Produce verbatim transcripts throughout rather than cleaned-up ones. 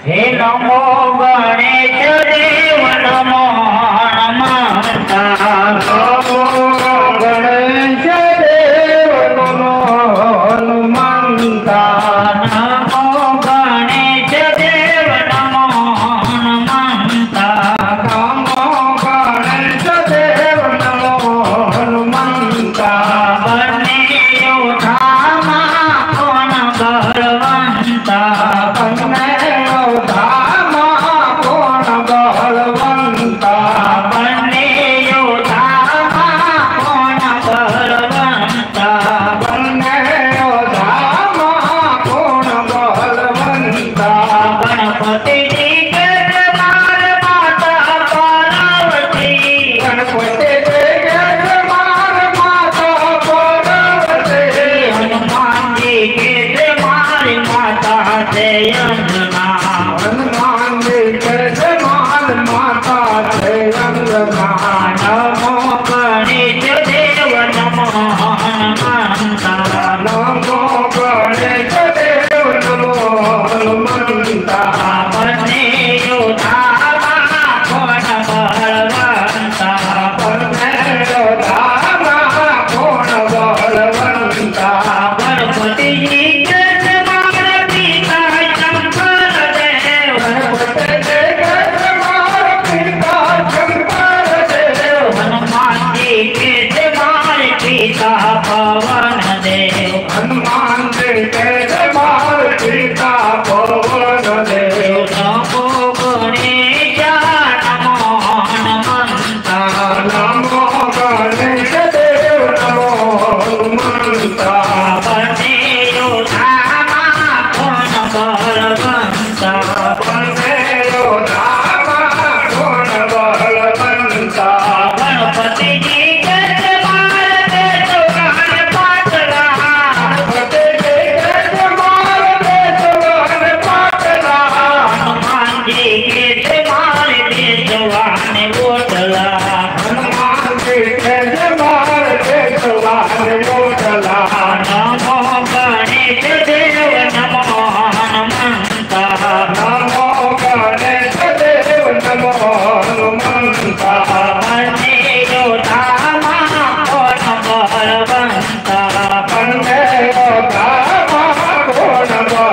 हे नमो गणेश देव नमो हनुमंता नमो गणेश देव नमो हनुमंता नमो गणेश देव नमो हनुमंता नमो गणेश देव नमो हनुमंता बने योधामा कोण बलवंता बने योधामा कोण बलवंता बने योधामा कोण बलवंता बने योधामा कोण बलवंता गणपति जी के द्वार माता पार्वती गणपति देव मार माता पार्वती हनुमान जी के द्वार माता से अंजना हनुमान जी के माल माता थे अंगना नमो गणेश देव नमो हनुमंता नमो गणेश देव नमो हनुमंता बने योधामा कोण बलवंता बने योधामा कोण बलवंता गणपति जी के द्वार पिता शंकर देव गणपति देव मार पिता शंकर देव हनुमान जी के द्वार पिता पवन देव हनुमान जी के मार पिता पवन देव नमो गणेश नमो हनुमंता नमो गणेश देव नमो हनुमंता बने योधामा कोण बलवंता बने योधामा कोण बलवंता गणपति जी के द्वार पे दुकान पाटला गणपति देव मार देशवान पाटला हनुमान जी के द्वार पे दुकान बोटला हनुमान जी के मार देशवान मोटला नमो गणेश देव नमो हनुमंता नमो गणेश देव नमो हनुमंता बने योधामा कोण बलवंता बने योधामा कोण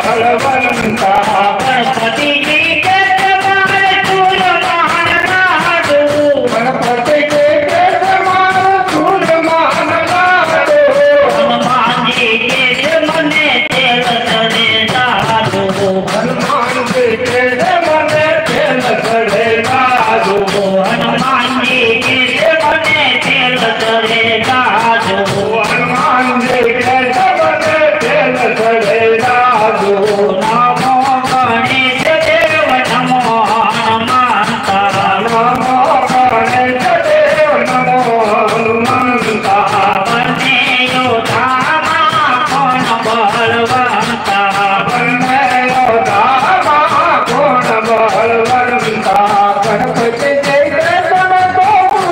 बलवंता गणपति जी के द्वार फूल मान लाडू गणपति के मार फूल मान लाडू हनुमान जी के मने तेल चढ़े दादू हनुमान जी के मन तेल चढ़े दादू हनुमान जी के मने तेल चढ़े दादू हनुमान जी के मन तेल चढ़े दादू नमो गणेश देव नमो हनुमंता नमो गणेश देव नमो हनुमंता बने योधामा कोण बलवंता बने योधामा कोण बलवंता गणपति देव मन को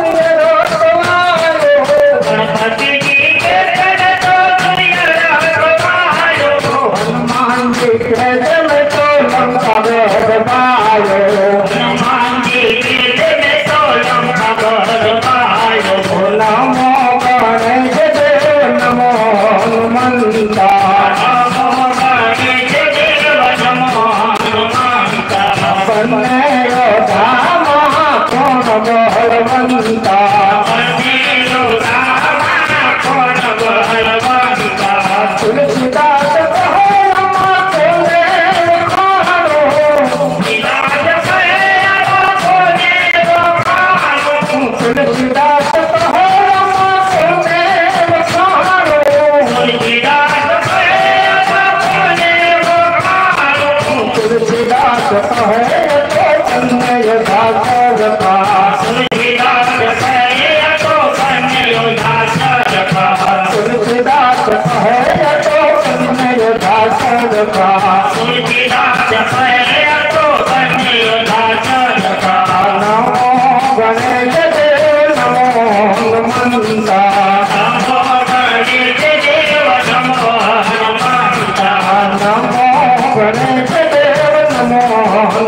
रोटवायो गणपति जी के गण तो दुनिया रखवायो हनुमान जी के जल तो लंका बरबायो हनुमान जी के दिल तो लंका बरबायो नमो गणेश देव नमो हनुमंता नमो गणेश देव नमो हनुमंता बने योधामा कोण बलवंता बने योधामा कोण बलवंता तुलसीदास कहो रमा कोने खानो विलास कहे अब कोने बखानो तुलसीदास कहो रमा कोने खानो तुलसीदास कहे अब कोने बखानो तुलसीदास कहे तो कन्हैया दास रखा तुलसीदास कहे तो कन्हैया दास रखा तुलसीदास कहे तो कन्हैया दास रखा तुलसीदास कहे तो कन्हैया दास रखा नमो गणेश देव नमो हनुमंता नमो गणेश देव नमो हनुमंता नमो गणेश देव नमो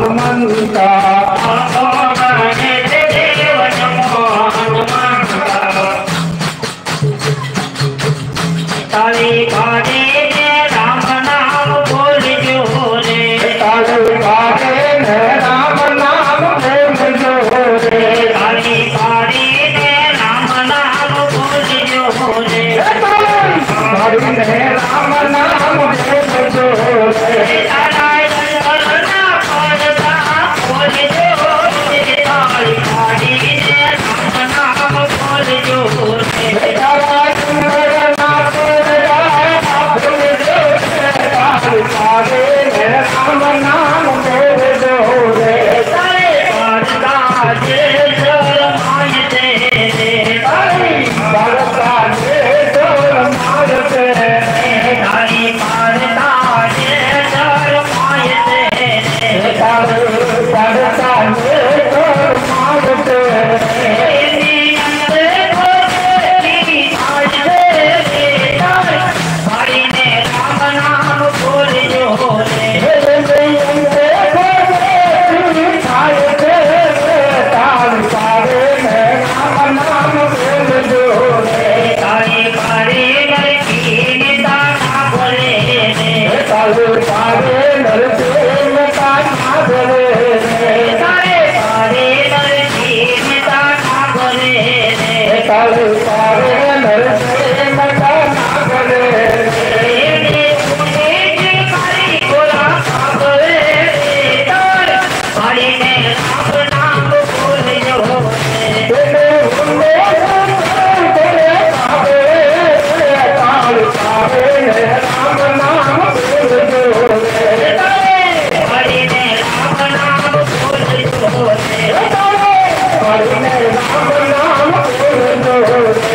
पारे नरते मता ना करे तारे पारे नरते मता ना करे तारे पारे नरते मता ना करे ये तूने जे पारी गोला करे तार पारे ने राम नाम बोल जो तेरे हुंडे तेरे पारे ताल पारे राम नाम बोल जो पारे ने राम नाम बोल जो पारे राम नाम बोल जो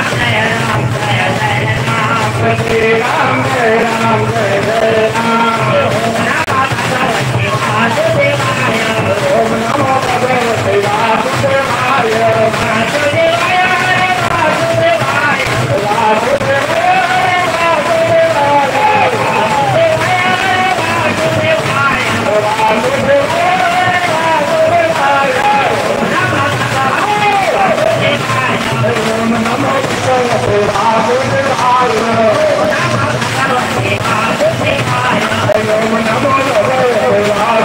राम जय राम जय जय राम ओम नमो भगवते वासुदेवाय वासुदेवाय वासुदेवाय ओम नमो भगवते वासुदेवाय ओम नमो भगवते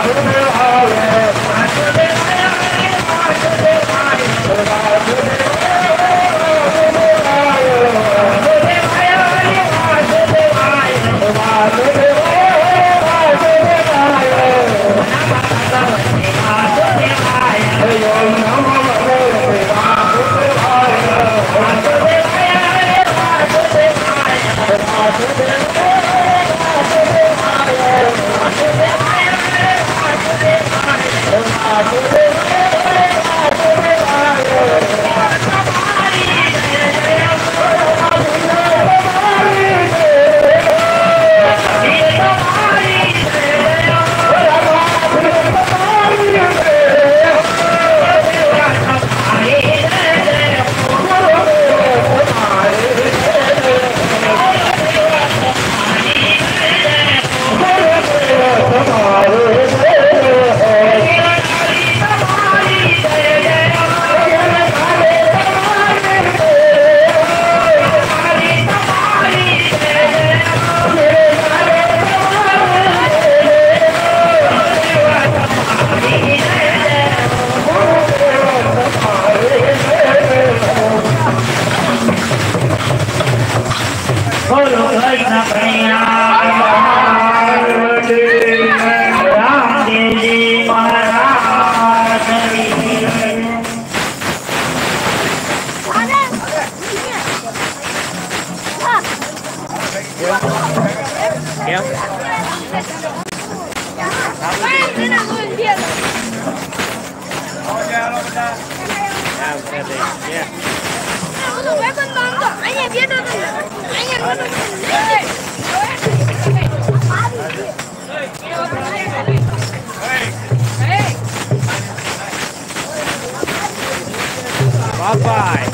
Bye-bye.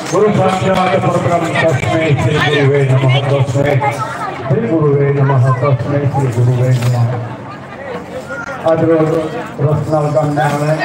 गुरु साक्षात् परब्रह्म तस्मै श्री गुरुवे नमः तस्मै श्री गुरुवे नमः तस्मै श्री गुरुवे नमः। आज रोज रत्नाल गामने आवे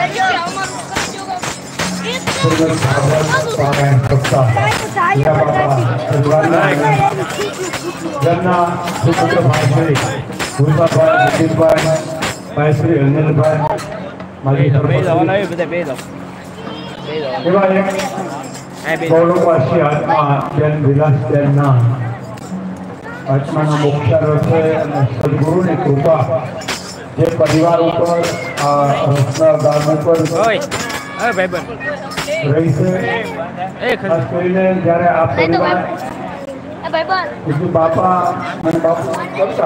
श्रीमद् भागवत पारायण सप्ताह या बाबा सद्वाना जन्ना सुपुत्र भाई गुरुभाई नितिनभाई भाई श्री अनिलभाई माजी सरपंच એવા એક ગૌરવવાસી આત્મા બેન વિલાસબેનના આત્માના મોક્ષારો છે અને સદગુરુની કૃપા જે પરિવાર ઉપર આ રત્ના ગામ ઉપર રહી છે ખાસ કરીને જ્યારે આ પરિવાર બીજું બાપા અને બાપુ કરતા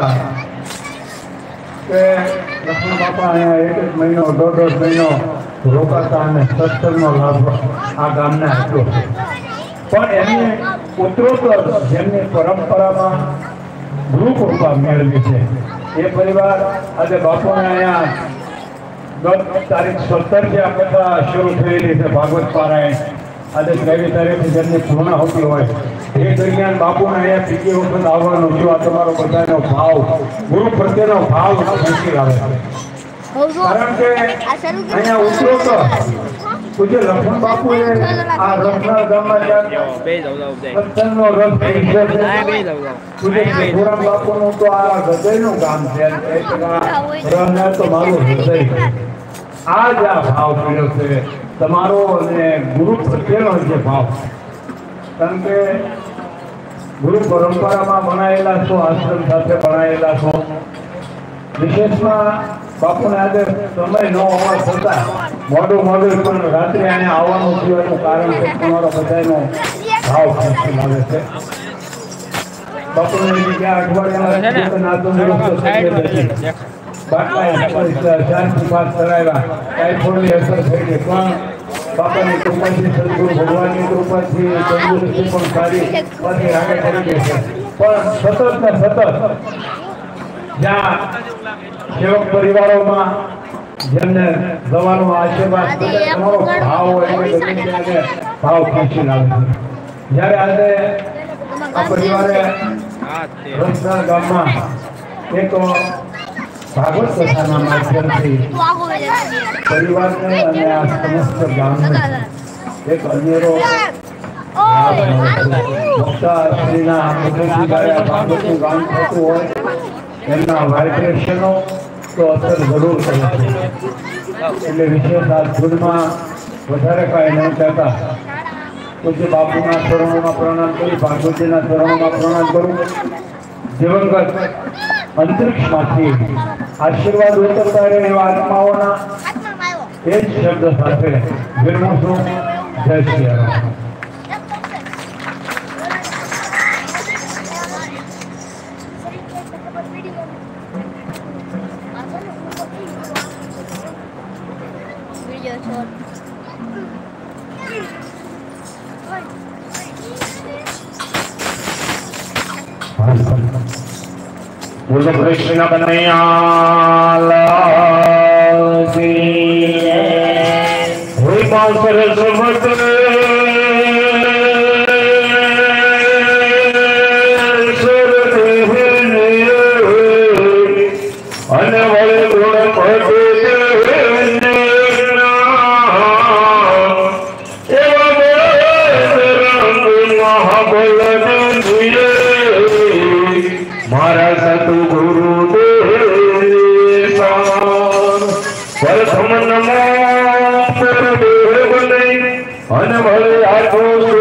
કે લક્ષ્મણ બાપા અહીંયા એક એક મહિનો દોઢ દોઢ મહિનો રોકાતા અને સત્સંગનો લાભ આ ગામના આપ્યો છે પણ એમને ઉત્તરોત્તર જેમની પરંપરામાં ગુરુ કૃપા મેળવી છે એ પરિવાર આજે બાપુને અહીંયા ગત તારીખ સત્તર જે આ કથા શરૂ થયેલી છે ભાગવત પારાયણ આજે ત્રેવીસ તારીખે જેમની પૂર્ણ હોતી હોય એ દરમિયાન બાપુને અહીંયા બીજી વખત આવવાનો જો આ તમારો બધાનો ભાવ ગુરુ પ્રત્યેનો ભાવ મૂકી આવે છે કારણ કે અહીંયા ઉતરોત્તર પૂજ્ય લક્ષ્મણ બાપુએ આ રત્નાલ ગામમાં સત્સંગનો રસ પૂજ્ય ભગવાન બાપુનું તો આ હૃદયનું કામ છે રહનાર તો મારું હૃદય આ જ આ ભાવ પીડ્યો છે તમારો અને ગુરુ પ્રત્યેનો જે ભાવ કારણ કે ગુરુ પરંપરામાં ભણાયેલા છો આશ્રમ સાથે ભણાયેલા છો વિશેષમાં બાપુને આજે સમય ન હોવા છતાં મોડું મોડું પણ રાત્રે અહીંયા આવવાનું થયું એનું કારણ છે તમારો બધાનો ભાવ ખેંચી લાવે છે બાપુને બીજા અઠવાડિયામાં શાંતિ પાસ કરાવ્યા ટાઈફોઈડની અસર થઈ ગઈ પણ બાપાની કૃપાથી સદગુરુ ભગવાનની કૃપાથી તંદુરસ્તી પણ સારી પાછી આગળ કરી ગઈ છે પણ સતત ને સતત જ્યાં સેવક પરિવારોમાં જેમને દવાનો આશીર્વાદ તમારો ભાવ હોય ભાવ ખેંચી લાવે છે જ્યારે આજે આ પરિવારે રત્નાલ ગામમાં એક ભાગવત કથાના માધ્યમથી પરિવારને અને આ સમસ્ત ગામને એક અનેરો મોટા શ્રીના મુખથી જ્યારે ભાગવતનું ગામ થતું હોય એમના વાઇબ્રેશનો તો અસર જરૂર કરે છે એટલે વિશેષ આ ધૂનમાં વધારે કાંઈ નહીં કહેતા પૂજ્ય બાપુના ચરણોમાં પ્રણામ કરી ભાગવતીના ચરણોમાં પ્રણામ કરું દિવંગત અંતરિક્ષમાંથી આશીર્વાદ ઉતરતા રહે એવા આત્માઓના એ જ શબ્દ સાથે વિરમું છું જય શ્રી રામ बोलो कृष्ण कन्हैया लाल की हुई पांचर सुभद्र અને વળે ગુણ પદે મારા સતુ ગુરુ પ્રથમ નમો અને ભલે આખો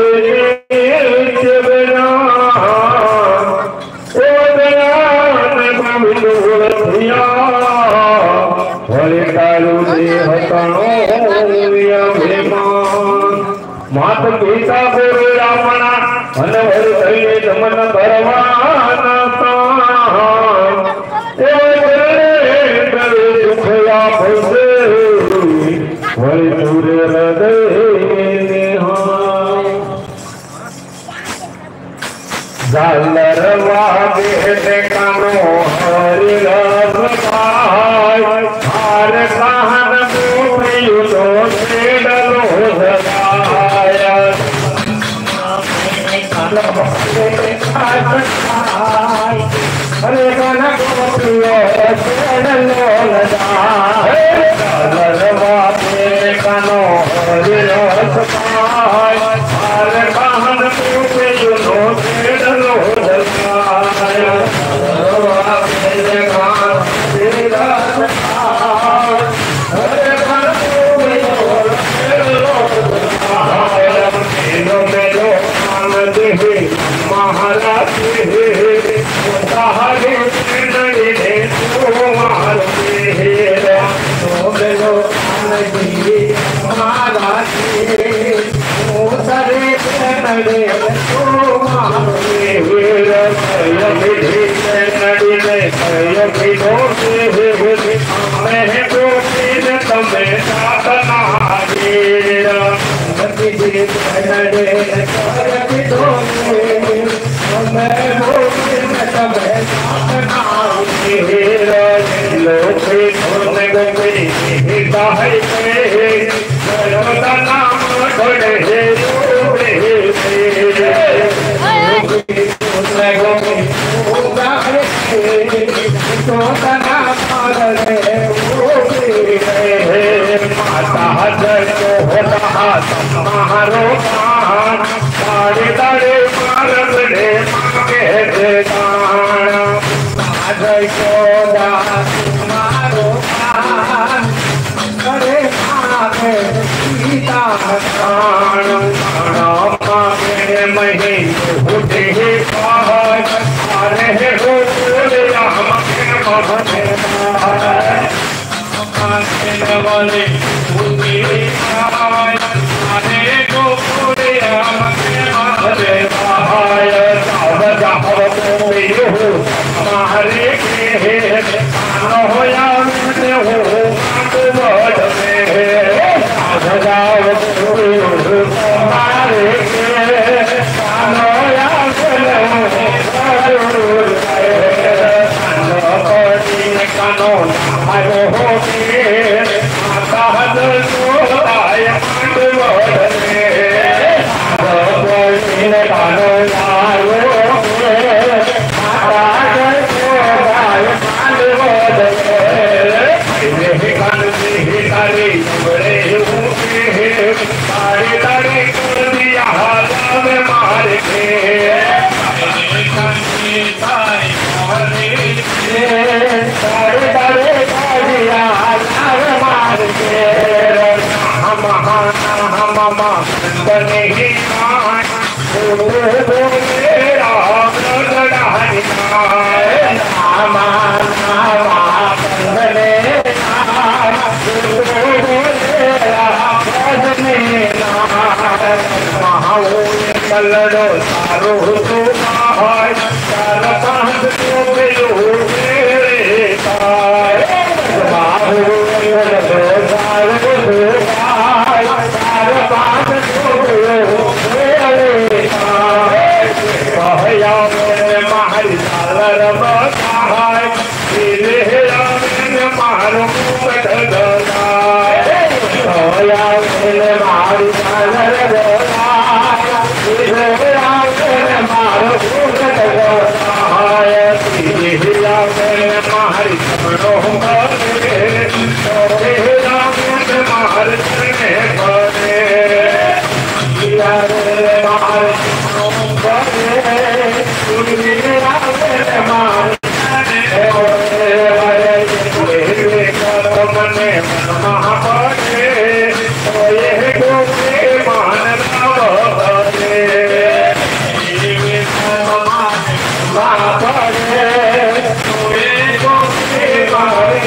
માત પિતા ગુરુ રામણા અને વર થઈને દમન કરવાના हरे गण गोपियो चरणो लजाए ललवाते कनो हरियो सपाय हर कहन पे जुनो चरणो लजाए ललवाते कनो तेरा सपाय हरे गण गोपियो चरणो लजाए मेलो मेलो आनंद है महाराज है हरे नड़ी दे तो मारे हेरा तो मेलो आनंदी महाराज ओ सरे नड़ी तो मारे हेरा यही नड़ी में यही दोषे है मैं तो तेरे तमे साधना हेरा नदी दे नड़ी यही दोषे मैं बोले मैं तमे साधना हेरा लोके धोने गोपी हिता है के मेरा नाम छोड़े हे छोड़े हे लोके धोने गोपी हिता है के तोता नाम मारे गोपी हे माता हजर को होता हाथ महारो कान तारे तारे मारन रे मांगे दे गाना हजर को दास मारो कान करे मांगे सीता कान मांगे मही उठे पहाड़ अरे हो बोले राम के महने वाले उन्हीं आय अरे को बोले राम के महने आय सब जाहव को यो हमारे के कानो होया ने हो तो बड़ में जाओ हमारे के कानो या चलो कानो आयो हो के माता हजर को आय मंड बड़ में बोल कानो आयो के माता हजर को आय मंड बड़ में ये कान से तारी बड़े ऊंचे तारी तारी कर दिया हाथ में मार के कान से तारी तारे तारे तारिया हाथ मार के हम हम हम बने ही मान बोले बोले राम लड़ाई नाम नाम बने नाम बोले राम बने नाम महाओं कलड़ो सारो तो आय सारा पांच तो बेलो मेरे ताय बाहु कलड़ो सारो तो आय सारा पांच तो बेलो मेरे ताय कहया मेरे मारी सालर बताय तेरे राम ने मारो बदलदाय कहया मेरे मारी सालर बताय तेरे राम ने मारो बदलदाय तेरे राम ने मारी सालर बताय तेरे राम ने मारो बदलदाय यार मार तेरे राम ने मार मने महापटे तो ये गोपी मान महापटे महापटे तो ये गोपी मान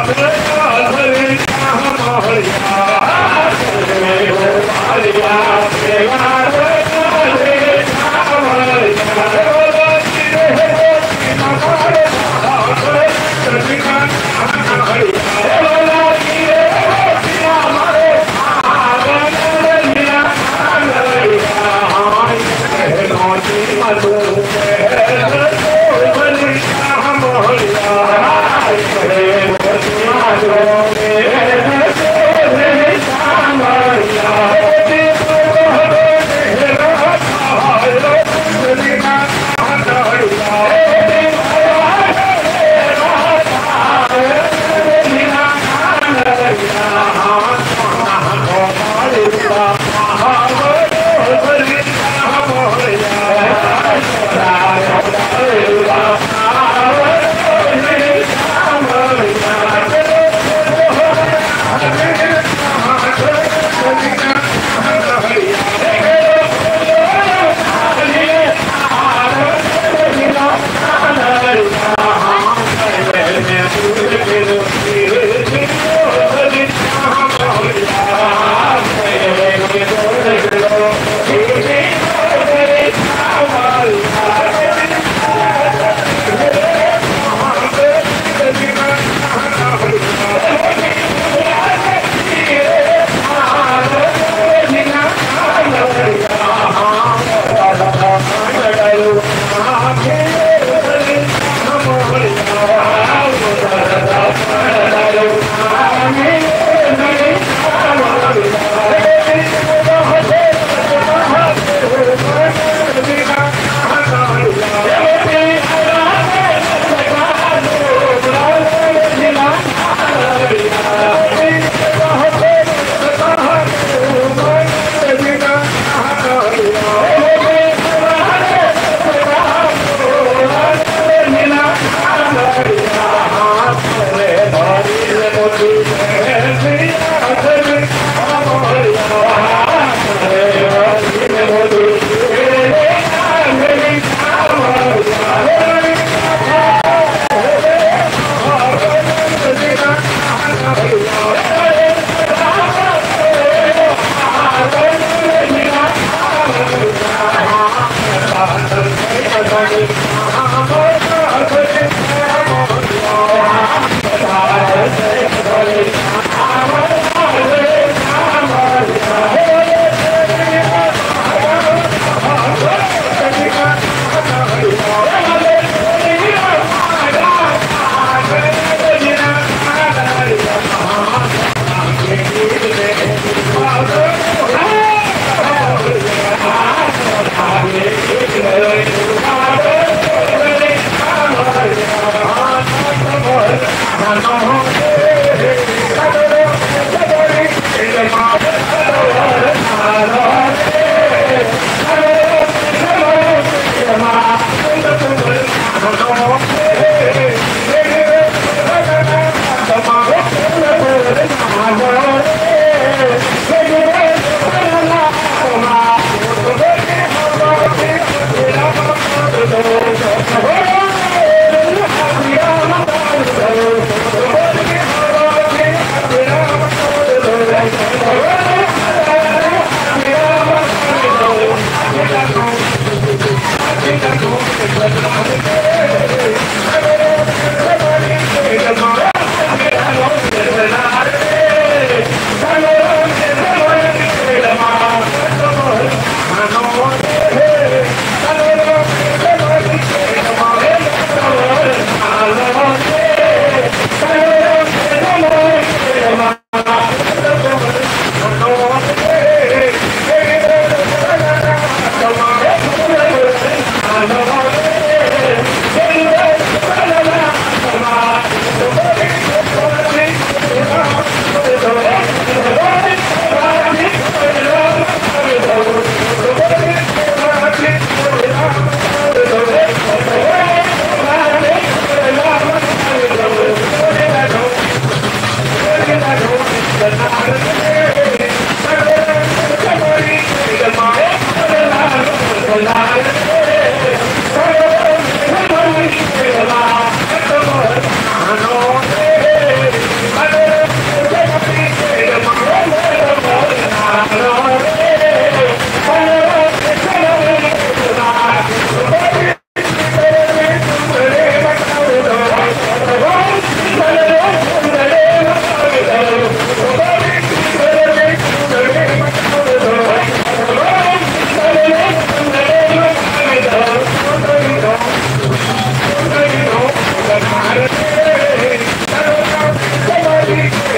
Hey!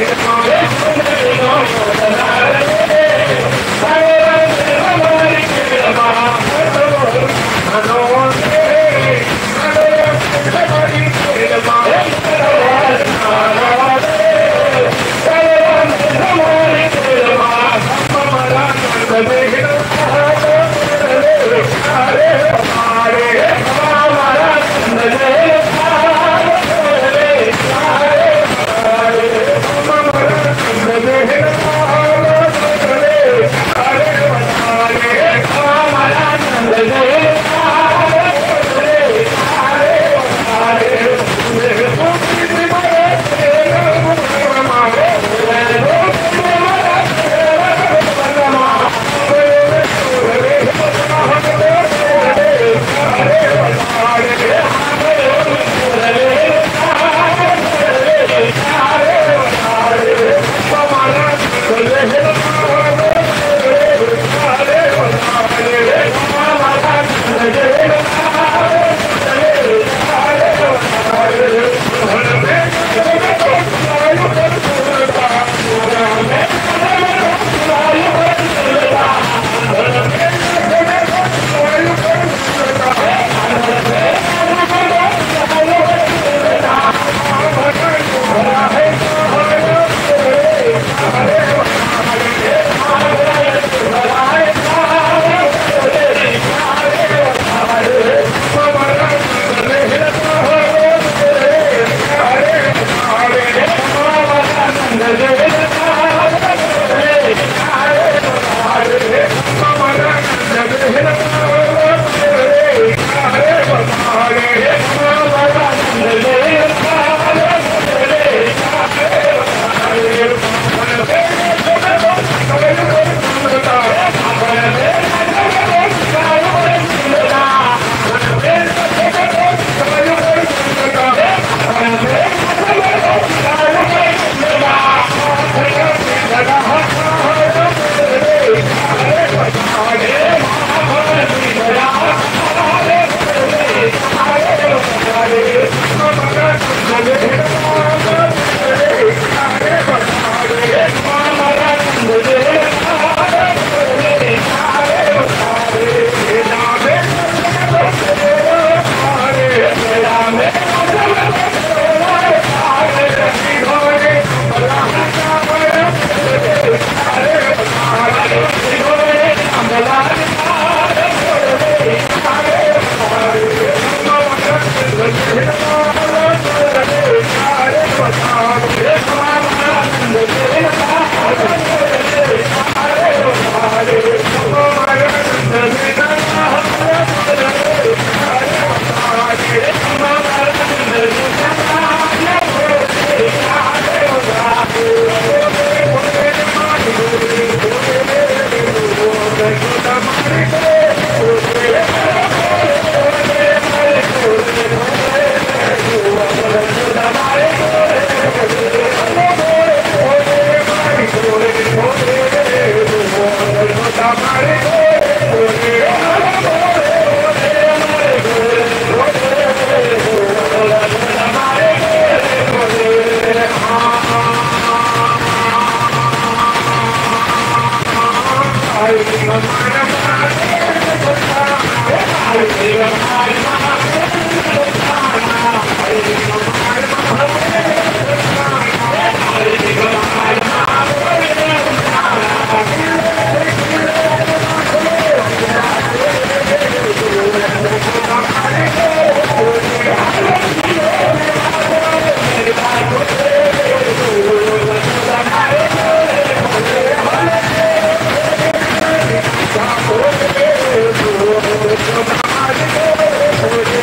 Oh,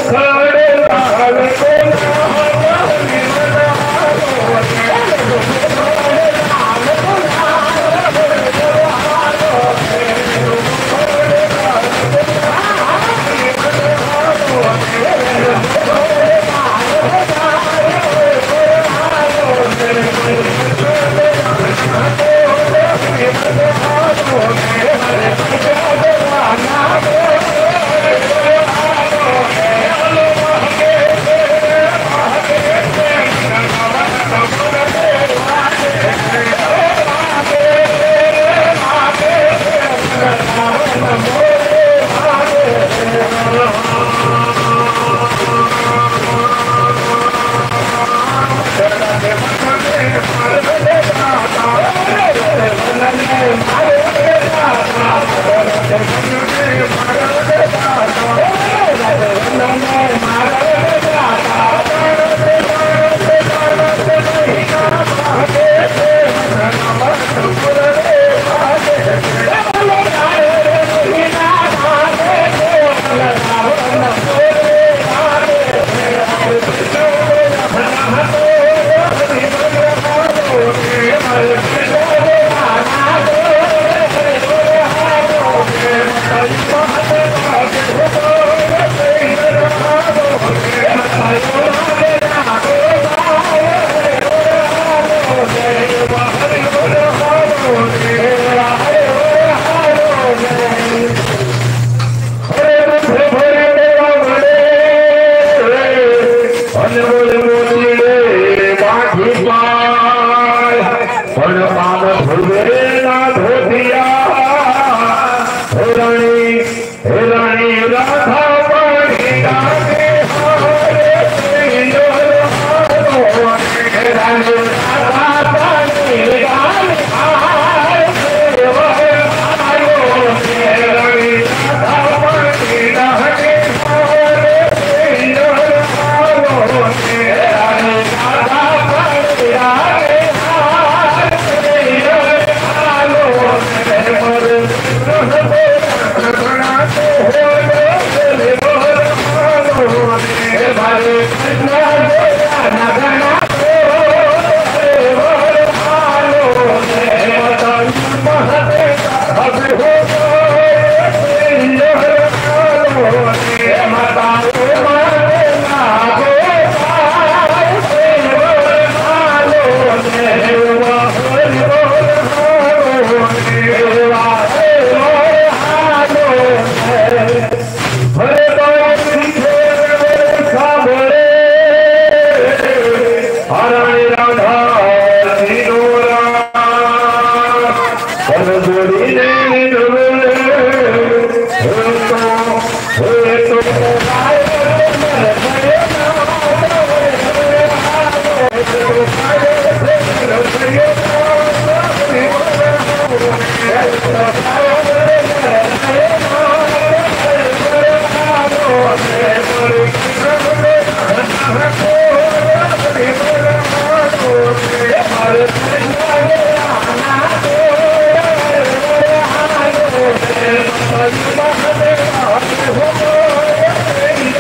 Hare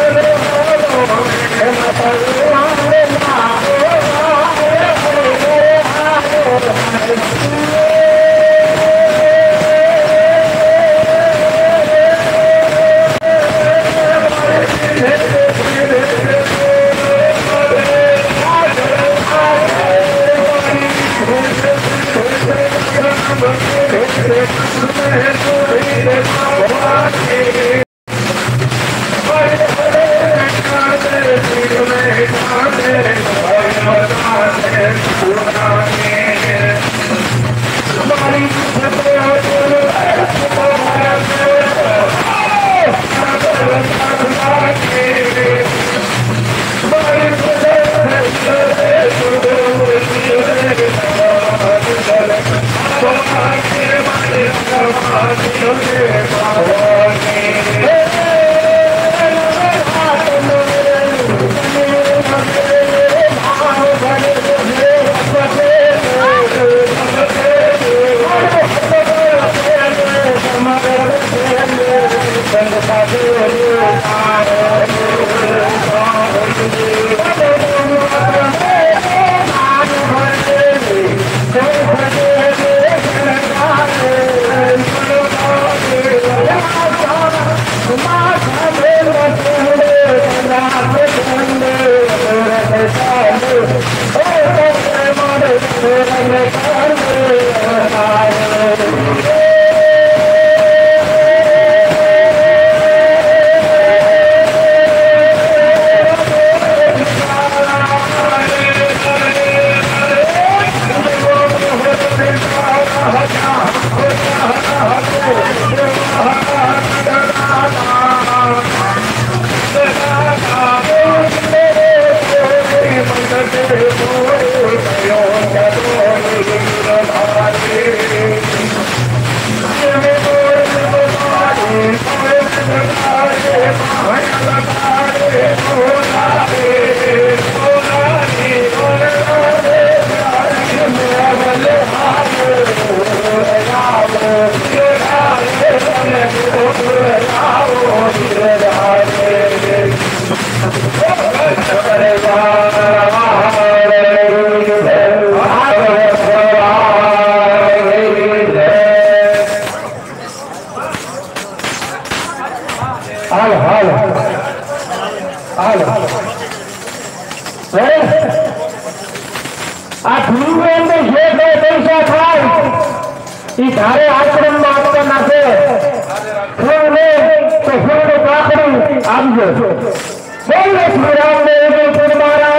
धारे आश्रम में आपका से फूल ले तो फूल को पाखड़ी आमजो बोल श्री राम देव तुम्हारा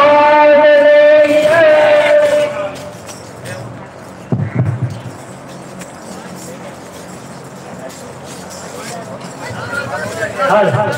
हाल हाल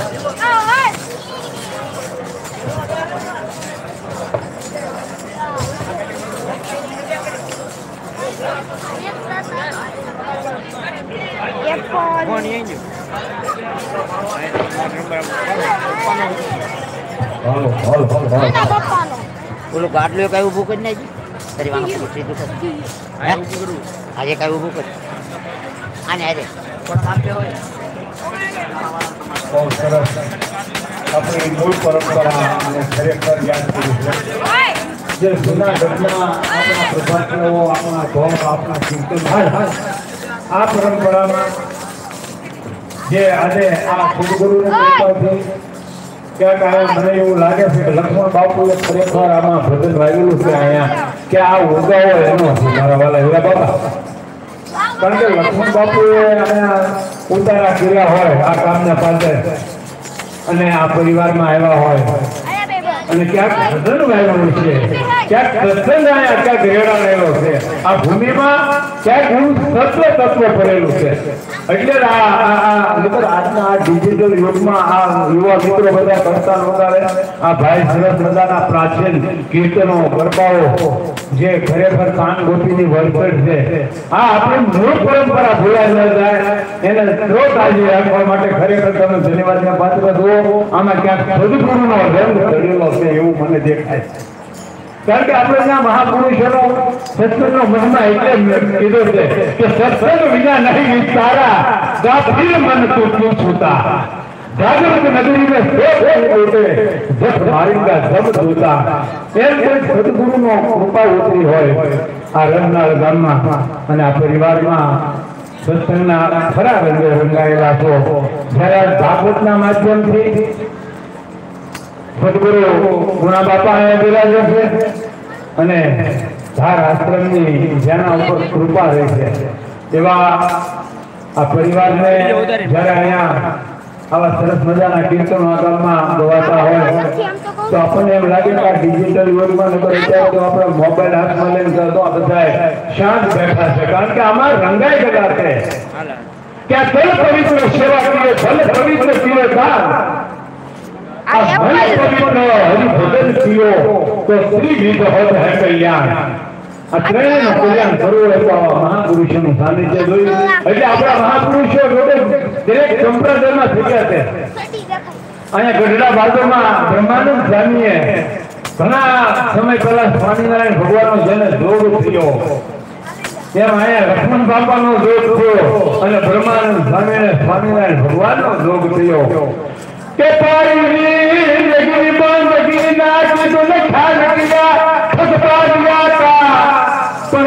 બોલો ગાડલો કઈ ઊભું કરી નાખી તારી વાંક સીધું કર આજે કઈ ઊભું કરી આને અરે બહુ સરસ આપણી મૂળ પરંપરા અને ખરેખર યાદ કરી જે જૂના ઘટના આપણા પ્રભાકરો આપણા ભોગ આપણા કીર્તન આ પરંપરામાં જે આજે આ સદગુરુની કૃપાથી ક્યાંક આ મને એવું લાગે છે કે લક્ષ્મણ બાપુએ ખરેખર આમાં ભજન વાગેલું છે અહીંયા કે આ ઉગાવો એનો છે મારા વાલા હીરા બાબા કારણ કે લક્ષ્મણ બાપુએ અહીંયા ઉતારા કર્યા હોય આ કામના પાછળ અને આ પરિવારમાં આવ્યા હોય અને ક્યાંક ભજન વાગેલું છે ક્યાંક સત્સંગ આવ્યા ક્યાંક રેડા રહેલો છે આ ભૂમિમાં ક્યાંક એવું સત્વ તત્વ ભરેલું છે એટલે આજના આ ડિજિટલ યુગમાં આ યુવા મિત્રો બધા કરતા નહોતા આ ભાઈ સરસ મજાના પ્રાચીન કીર્તનો ગરબાઓ જે ખરેખર કાન ગોપીની વળતર છે આ આપણી મૂળ પરંપરા ભૂલાઈ ન જાય એને સ્ત્રોત આજે રાખવા માટે ખરેખર તમે ધન્યવાદના પાત્ર જુઓ આમાં ક્યાંક સદગુરુનો રંગ ચડેલો છે એવું મને દેખાય કારણ કે આપણે ના મહાપુરુષોનો સત્સંગનો મહિમા એટલે કીધો છે કે સત્સંગ વિના નહીં વિસ્તારા ગાફીર મન તું ક્યું છૂતા જાગૃત નગરી में सोते जब मारेगा जब दूता એમ કોઈ સદગુરુનો કૃપા ઉતરી હોય આ રંગનાળ ગામમાં અને આ પરિવારમાં સત્સંગના ખરા રંગે રંગાયેલા છો જ્યારે ભાગવતના માધ્યમથી સદગુરુ ગુણા બાપા અહીંયા બિરાજે છે અને ધાર આશ્રમની જેના ઉપર કૃપા રહે છે એવા આ પરિવારને જ્યારે અહીંયા આવા સરસ મજાના કીર્તનો આગળમાં ગવાતા હોય તો આપણને એમ લાગે કે આ ડિજિટલ યુગમાં નકર અત્યારે તો આપણે મોબાઈલ હાથમાં લઈને કરતો આ બધા શાંત બેઠા છે કારણ કે આમાં રંગાઈ ગયા છે કે આ તલ પવિત્ર સેવા કરીએ ભલે પવિત્ર પીવે દાન भजन कियो तो श्री विध होत है कल्याण આ ત્રણેયનું કલ્યાણ કરવું હોય તો મહાપુરુષોનું સાનિધ્ય જોયું એટલે આપણા મહાપુરુષો જોડે દરેક સંપ્રદાયમાં થઈ ગયા છે અહીંયા ગઢડા બાજુમાં બ્રહ્માનંદ સ્વામીએ ઘણા સમય પહેલા સ્વામિનારાયણ ભગવાનનો જેને જોગ થયો એમ અહીંયા લક્ષ્મણ બાપાનો જોગ થયો અને બ્રહ્માનંદ સ્વામીને સ્વામિનારાયણ ભગવાનનો જોગ થયો કે પારી લગી બંદગી નાચ તુને ખાન કિયા ખસપા દિયા તા પર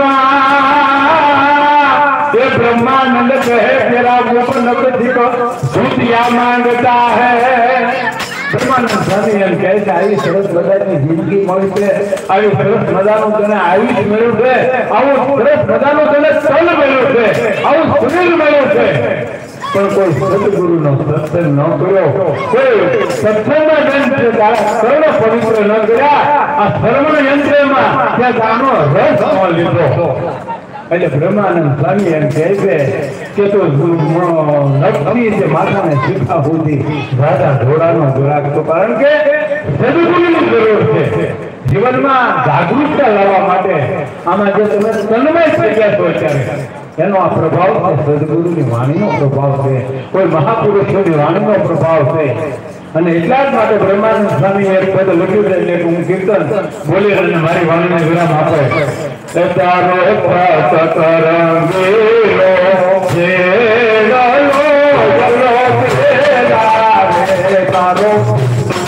બ્રહ્મા ये ब्रह्मानंद कहे तेरा मुख नवदी को झूठिया मांगता है ब्रह्मानंद स्वामी એમ કહે છે આવી સરસ મજાની જિંદગી મળી છે આવી સરસ મજાનું તને આયુષ મળ્યું છે આવું સરસ મજાનું તને તન મળ્યું છે આવું શરીર મળ્યું છે પણ કોઈ સદગુરુનો સત્સંગ ન કર્યો કોઈ સત્સંગના ગ્રંથ તારા સર્વ પવિત્ર ન કર્યા આ સર્વ યંત્રમાં ત્યાં તાનો રસ ન લીધો એટલે બ્રહ્માનંદ સ્વામી એમ કહે છે કે તો નખની જે માથાને શીખા સુધી રાજા ઘોડાનો જોરાક તો કારણ કે સદગુરુની જરૂર છે જીવનમાં જાગૃતતા લાવવા માટે આમાં જે તમે તન્મય થઈ ગયા છો અત્યારે એનો આ પ્રભાવ છે સદગુરુની વાણીનો પ્રભાવ છે કોઈ મહાપુરુષોની વાણીનો પ્રભાવ છે અને એટલા જ માટે બ્રહ્માનંદ સ્વામી એક પદ લખ્યું છે એટલે હું કીર્તન બોલી અને મારી વાણીને વિરામ આપે તારો પ્રત કરંગેલો છે તારો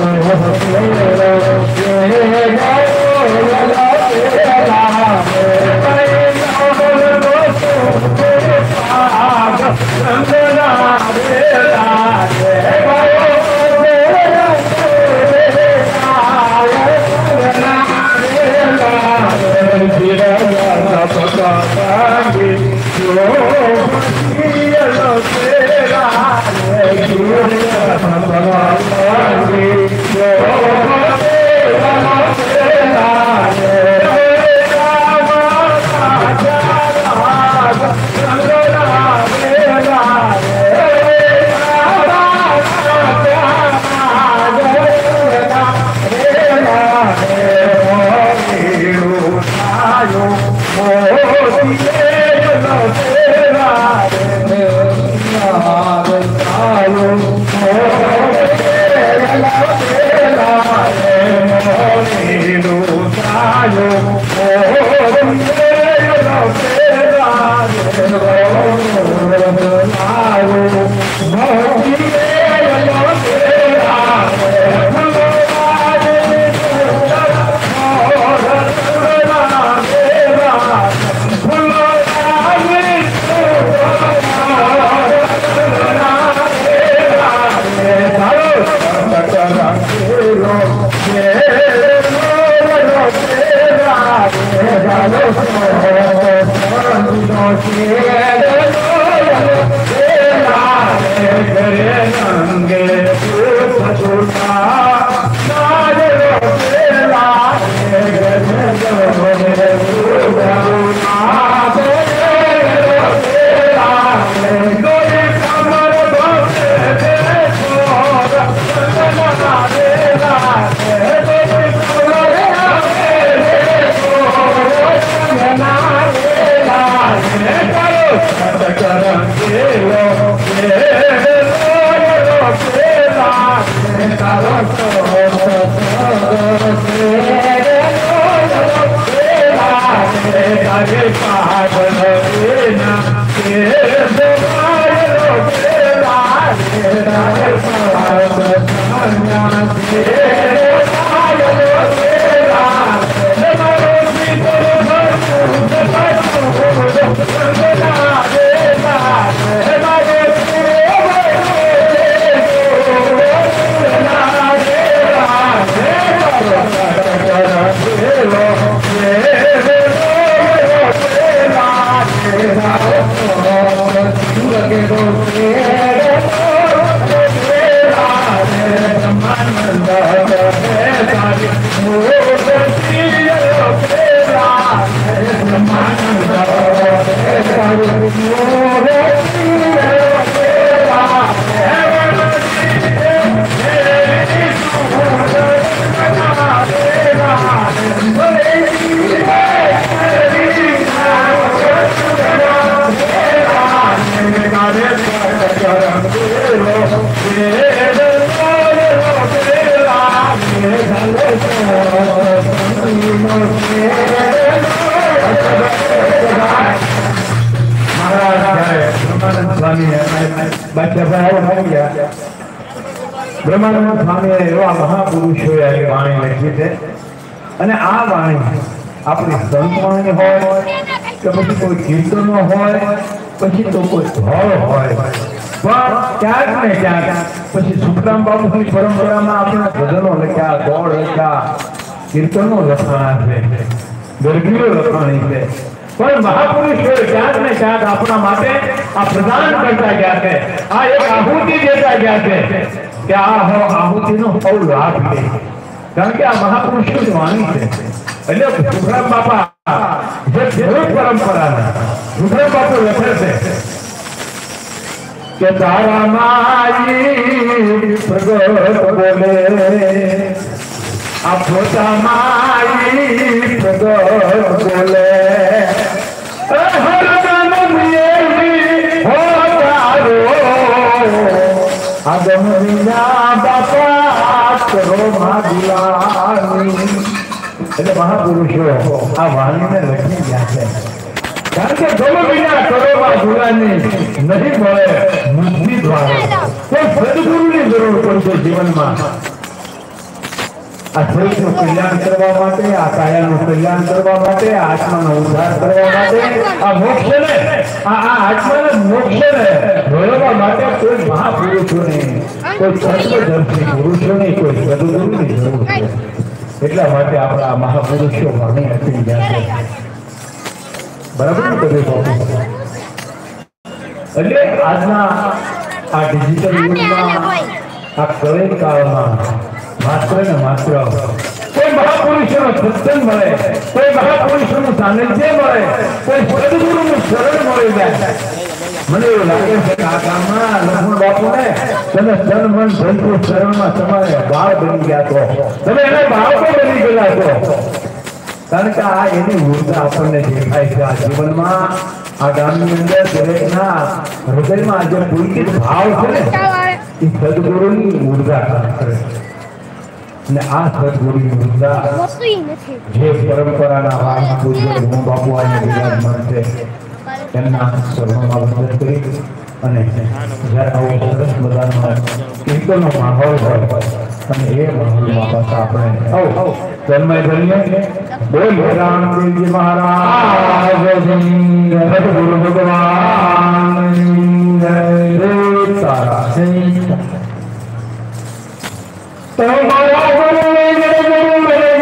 બ્રહ્માનંદ સ્વામીએ એવા મહાપુરુષોએ આ વાણી લખી છે અને આ વાણી આપણી સંતવાણી હોય કે પછી કોઈ કીર્તનો હોય પછી તો કોઈ ધોળ હોય પણ ક્યાંક ને ક્યાંક પછી સુખરામ બાપુની પરંપરામાં આપણા ભજનો લખ્યા દોડ લખ્યા કીર્તનો લખાણા છે ગરબીઓ લખાણી છે પણ મહાપુરુષોએ ક્યાંક ને ક્યાંક આપણા માટે આ પ્રદાન કરતા ગયા છે આ એક આહુતિ દેતા ગયા છે કે આ હો આહુતિનો સૌ લાભ લે કારણ કે આ મહાપુરુષોની વાણી છે એટલે સુખરામ બાપા જે દેવ પરંપરાના સુખરામ બાપુ લખે છે કે તારા માઈ પ્રગટ બોલે આ પોતા માઈ પ્રગટ બોલે આગમ વિના બાપા કરો માગલાની એટલે મહાપુરુષો આ વાણીને લખી ગયા છે કારણ કે ગમ વિના કરો માગલાની નહીં મળે મુક્તિ દ્વારા કોઈ સદગુરુની જરૂર પડશે જીવનમાં આ શરીરનું કલ્યાણ કરવા માટે, આ કાયાનું કલ્યાણ કરવા માટે, આત્માનો ઉદ્ધાર કરવા માટે, આ મોક્ષને આ આ આત્માને મોક્ષને મેળવવા માટે કોઈ મહાપુરુષોને, કોઈ તત્વદર્શી પુરુષોને, કોઈ સદગુરુની જરૂર છે. એટલા માટે આપણા મહાપુરુષો વાણી આપી ગયા છે. બરાબર ને બધે બાપુ? એટલે આજના આ ડિજિટલ યુગમાં, આ કલિયુગ કાળમાં માત્ર ને માત્ર કોઈ મહાપુરુષોનો સત્સંગ મળે, કોઈ મહાપુરુષોનું સાનિધ્ય મળે, કોઈ સદગુરુનું શરણ મળી જાય. મને એવું લાગે છે કે આ ગામમાં લક્ષ્મણ બાપુને તમે તન મન ધનથી શરણમાં તમારે બાળ બની ગયા છો, તમે એના બાળકો બની ગયેલા છો. કારણ કે આ એની ઉર્જા આપણને દેખાય છે આ જીવનમાં. આ ગામની અંદર દરેકના હૃદયમાં જે પુલકિત ભાવ છે ને, એ સદગુરુની ઉર્જા કામ કરે છે. અને આ સદગુરુની ઉર્જા જે પરંપરાના વાળા પૂજ્ય હું બાપુ આજે વિરાજમાન છે, એમના સ્વરમાં મદદ કરી અને જ્યારે આવો સરસ મજાનો કીર્તનનો માહોલ હોય અને એ માહોલમાં પાછા આપણે આવો તન્મય બનીએ. બોલ રામદેવજી મહારાજ, સદગુરુ ભગવાન જય. તારા તમારા ગુરુ જય ગુરુ મેરે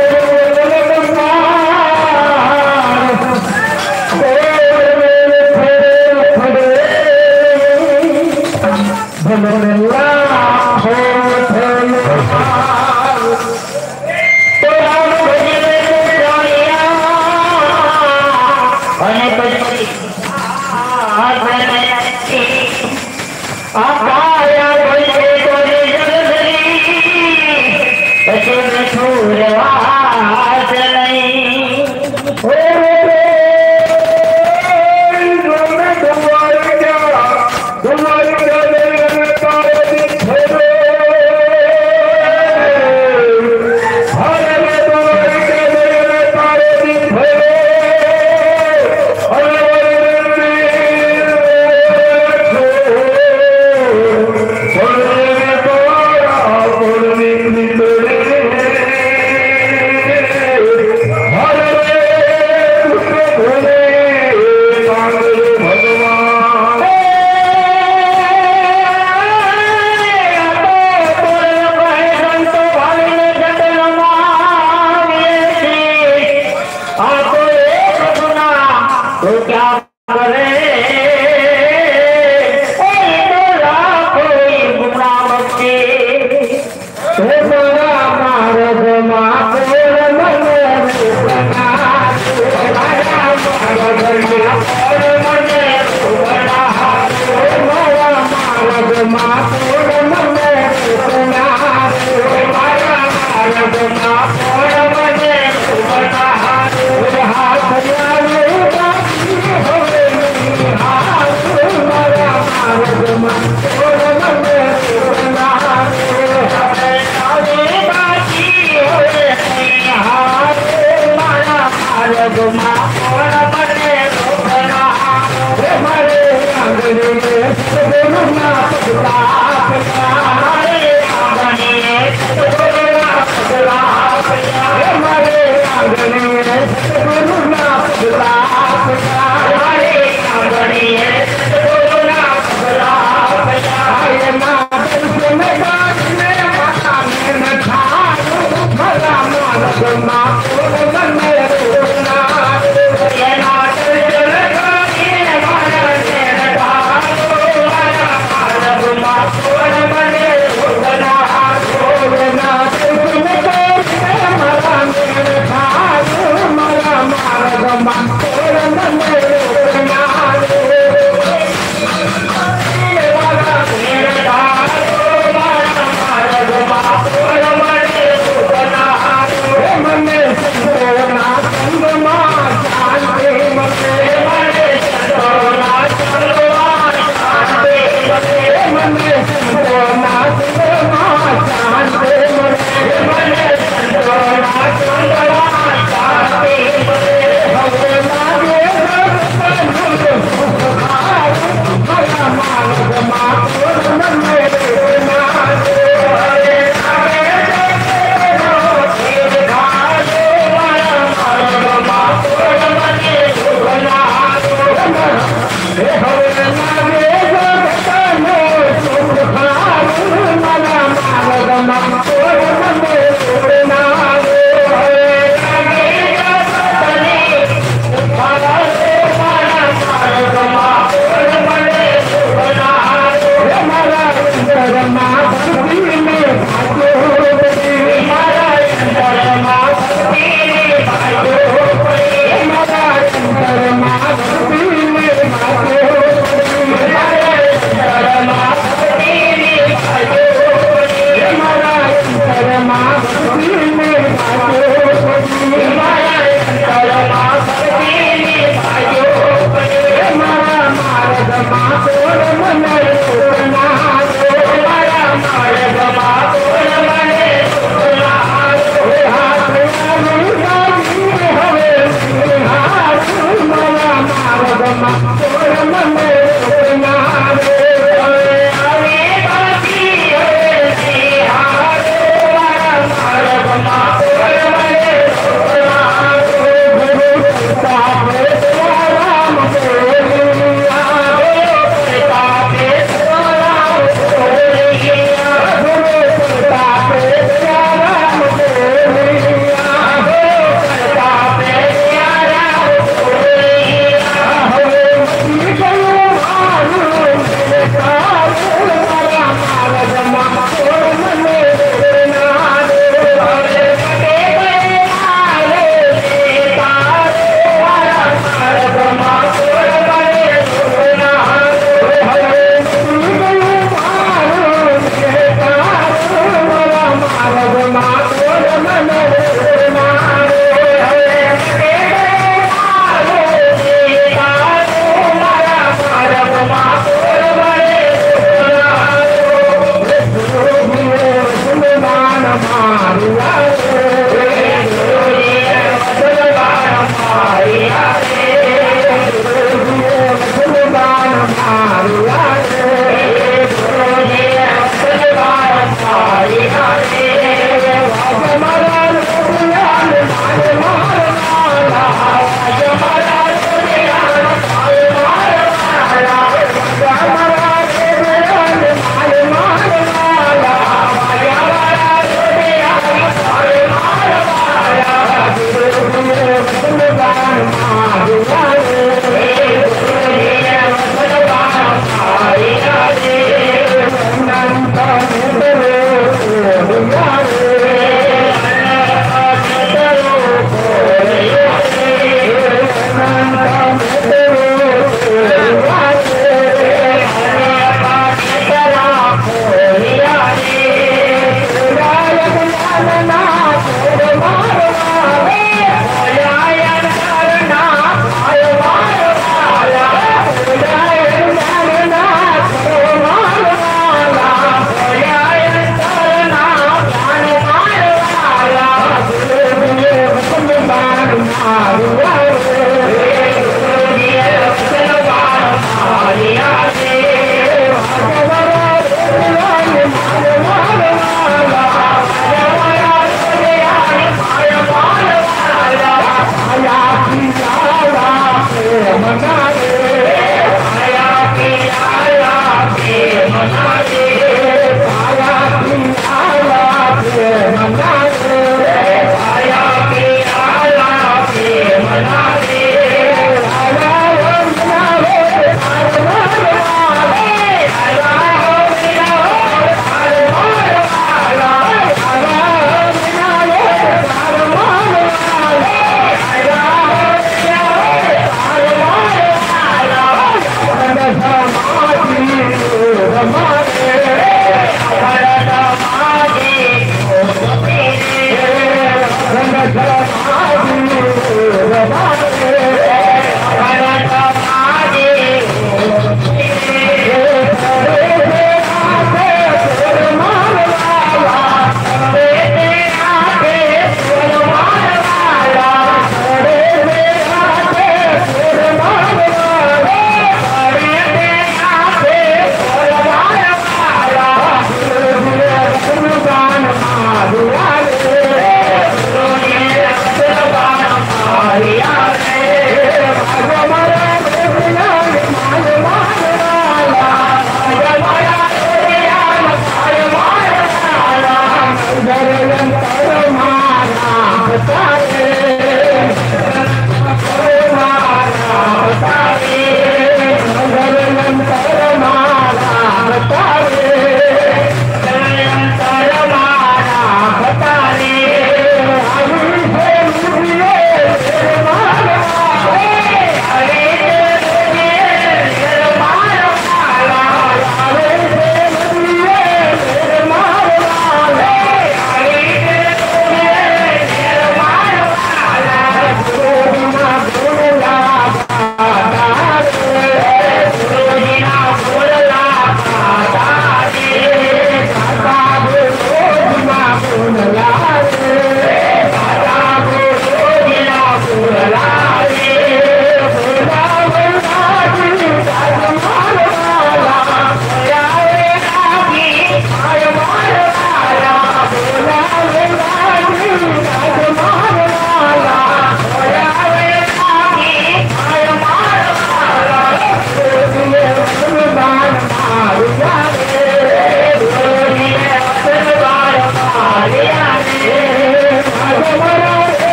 Maria.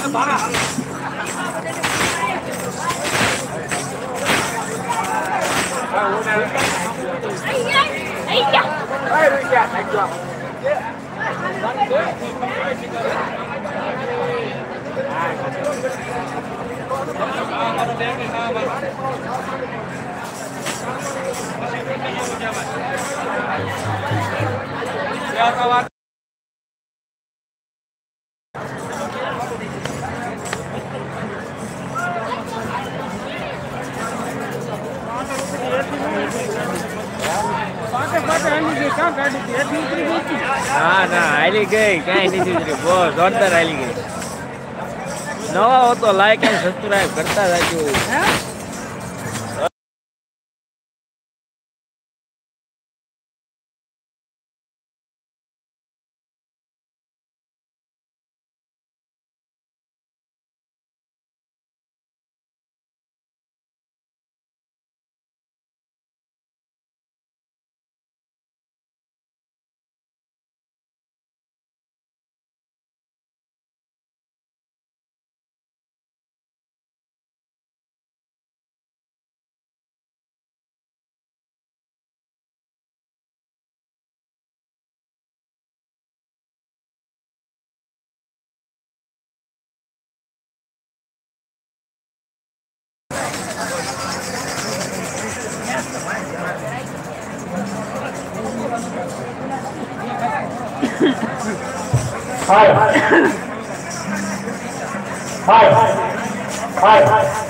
ના ના હાલી ગઈ ક્યાંય નથી ઉતરી બહુ જોરદાર હાલી ગઈ નવા હો તો લાઈક એન્ડ સબસ્ક્રાઇબ કરતા રહેજો હાય હાય હાય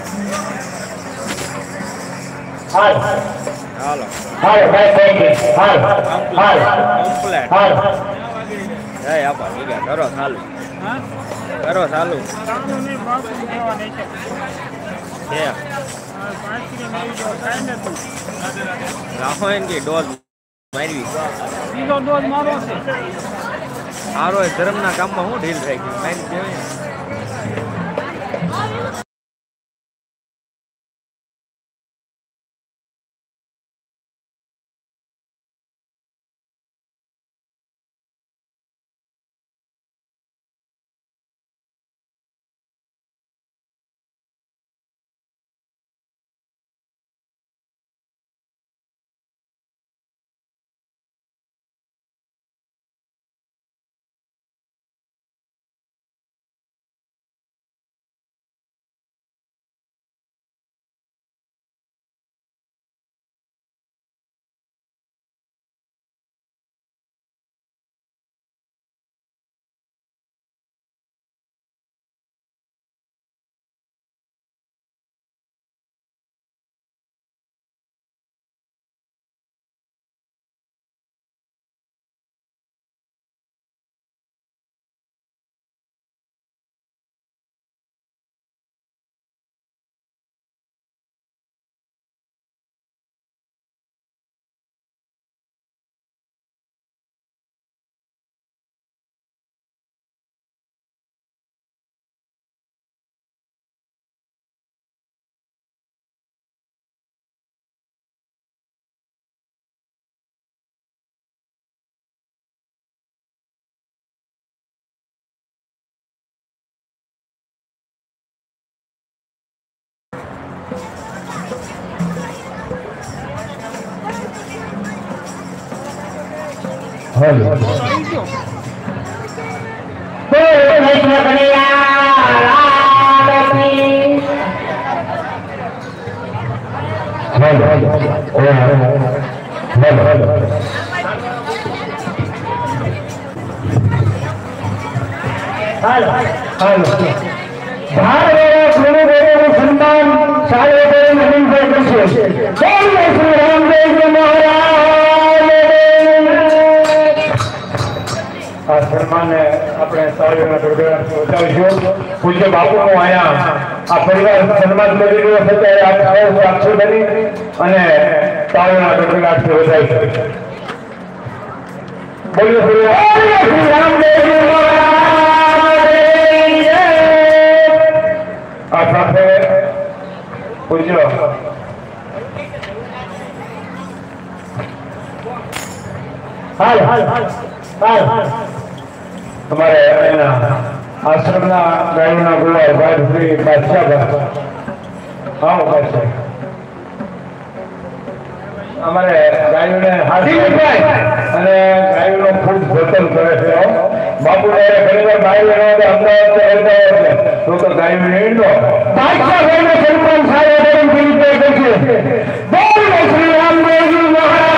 હાય હાલો હાય ભાઈ ભાઈ હાય હાય કમ્પ્લેટ હાય જય આપા ઠીક કરો ચાલુ હા કરો ચાલુ છે રાખો એમ કે ડોઝ મારવી બીજો ડોઝ મારો છે સારો ધર્મના કામમાં હું ઢીલ થઈ ગઈ મારી કેવાય હાલો હાલો હાલો ભારત ગુરુદેવનું સન્માન સાર્વભૌમ નવીનભાઈ કરશે જય શ્રી રામદેવજી મહારાજ આ સન્માને આપણે સાર્વજનિક ગણગણાટથી વધાવીશું પૂજ્ય બાપુનું અહીંયા આ પરિવાર સન્માન કરી રહ્યો છે ત્યારે આ સાક્ષી બની અને સાર્વજનિક ગણગણાટથી વધાવીશું બોલીએ શ્રી રામદેવજી મહારાજ આ સાથે પૂજ્ય હાલ હાલ હાલ હાલ તમારે એના આશ્રમના ગાયોના ગુલાબ ભાઈ શ્રી બાદશાહ આવો બાદશાહ અમારે ગાયોને હાથી અને ગાયોનો ખૂબ જતન કરે છે બાપુ ઘણી વાર ગાયો અમદાવાદ તો તો ગાયો નીંદો બાદશાહ ભાઈને સરપંચ સાહેબ બોલ શ્રી રામદેવજી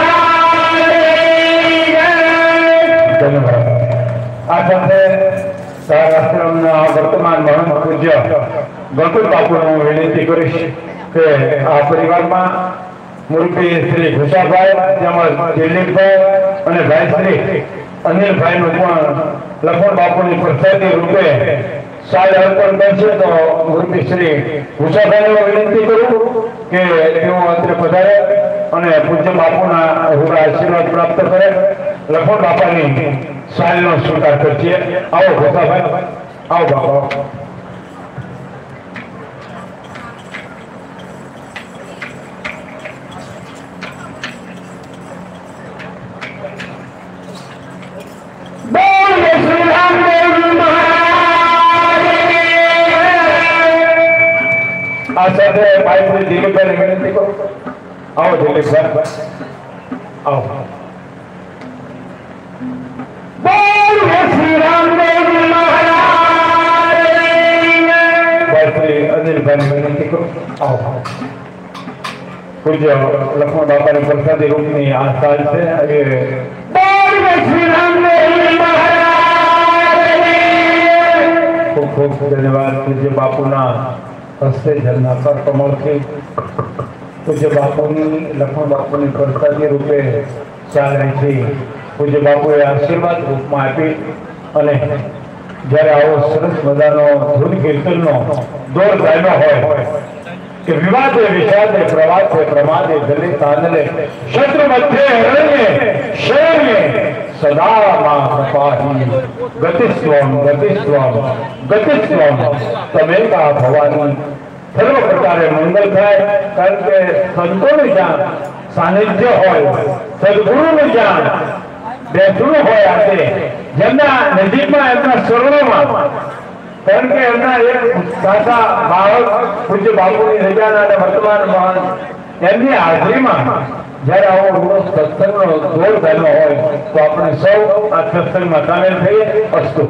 મહારાજ ધન્યવાદ આ સાથે આશ્રમના વર્તમાન મહંત પૂજ્ય ગણપત બાપુને હું વિનંતી કરીશ કે આ પરિવારમાં મુરબી શ્રી ઘુસાભાઈ તેમજ દિલીપભાઈ અને ભાઈ શ્રી અનિલભાઈનું પણ લખણ બાપુની પ્રસાદી રૂપે સાલ અર્પણ કરશે તો મુરબી શ્રી ઘુસાભાઈને વિનંતી કરું કે તેઓ અંતરે પધારે અને પૂજ્ય બાપુના હુરા આશીર્વાદ પ્રાપ્ત કરે લખણ બાપાની સાલનો સ્વીકાર કરશે આવો ઘુસાભાઈ આવો બાપા આ સાથે ભાઈ શ્રી દિલીપભાઈ વિનંતી કરો આવો દિલીપભાઈ આવો બોલ શ્રી રામદેવજી મહારાજ ભાઈ શ્રી અનિલભાઈ વિનંતી કરો આવો પૂજ્ય લક્ષ્મણ બાપાની પ્રસાદી રૂપની આ સાલ છે એ બોલ શ્રી રામદેવજી મહારાજ ખૂબ ખૂબ ધન્યવાદ પૂજ્ય બાપુના હસ્તે જલના કર કમળથી પૂજ્ય બાપુની લક્ષ્મણ બાપુની પ્રસાદી રૂપે ચાલે છે પૂજ્ય બાપુએ આશીર્વાદ રૂપમાં આપી અને જ્યારે આવો સરસ મજાનો ધૂન કીર્તનનો દોર ગાયનો હોય કે વિવાદે વિષાદે પ્રવાદે પ્રમાદે જલે તાંદલે શત્રુ મધ્યે હરણ્યે શરણ્યે સદા માં કૃપાહી ગતિસ્વમ ગતિસ્વમ ગતિસ્વમ તમેકા ભવાની સર્વ પ્રકારે મંગલ થાય કારણ કે સંતોનું જ્યાં સાનિધ્ય હોય સદગુરુનું જ્યાં બેસણું હોય આજે જેમના નજીકમાં એમના શરણોમાં કારણ કે એમના એક સાચા બાળક પૂજ્ય બાપુની રજાના અને વર્તમાન મહાન એમની હાજરીમાં જ્યારે આવો રોજ સત્સંગનો દોર થયેલો હોય તો આપણે સૌ આ સત્સંગમાં સામેલ થઈએ અસ્તુ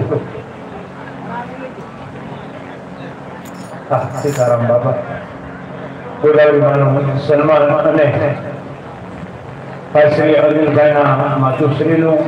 હા સીતારામ બાબા ગોદાવરી માનું સન્માન અને શ્રી અનિલભાઈના માતુશ્રીનું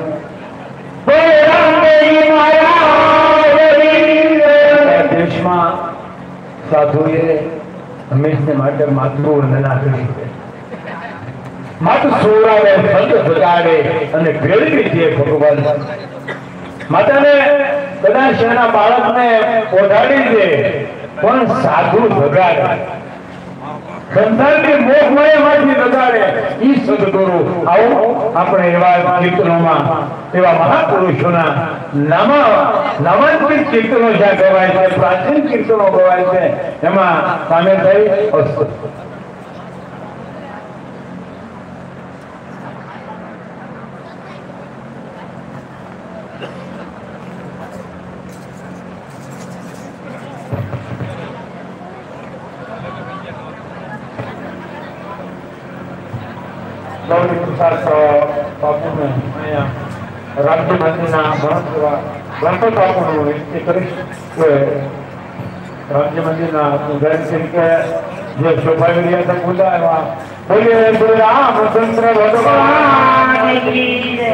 દેશમાં સાધુએ હંમેશને માટે માતૃવંદના કરી માત્ર સોરાવે સંત જગાડે અને ભેળવી દે ભગવાન માતાને કદાચ એના બાળકને ઓઢાડી દે પણ સાધુ જગાડે સંસારની મોહમયમાંથી જગાડે ઈ સદગુરુ આવો આપણે એવા કીર્તનોમાં એવા મહાપુરુષોના નામ નામાંકિત કીર્તનો જ્યાં ગવાય છે પ્રાચીન કીર્તનો ગવાય છે એમાં સામેલ થઈ અસ્તુ બાપુને અહીંયા રાજ્ય મંદિરના ગણપત બાપુનું વિનંતી કરીશ કે રાજ્ય મંદિરના પૂજારી તરીકે જે શોભાવી રહ્યા છે પૂજા એવા બોલીએ રામચંદ્ર ભગવાન કી જય.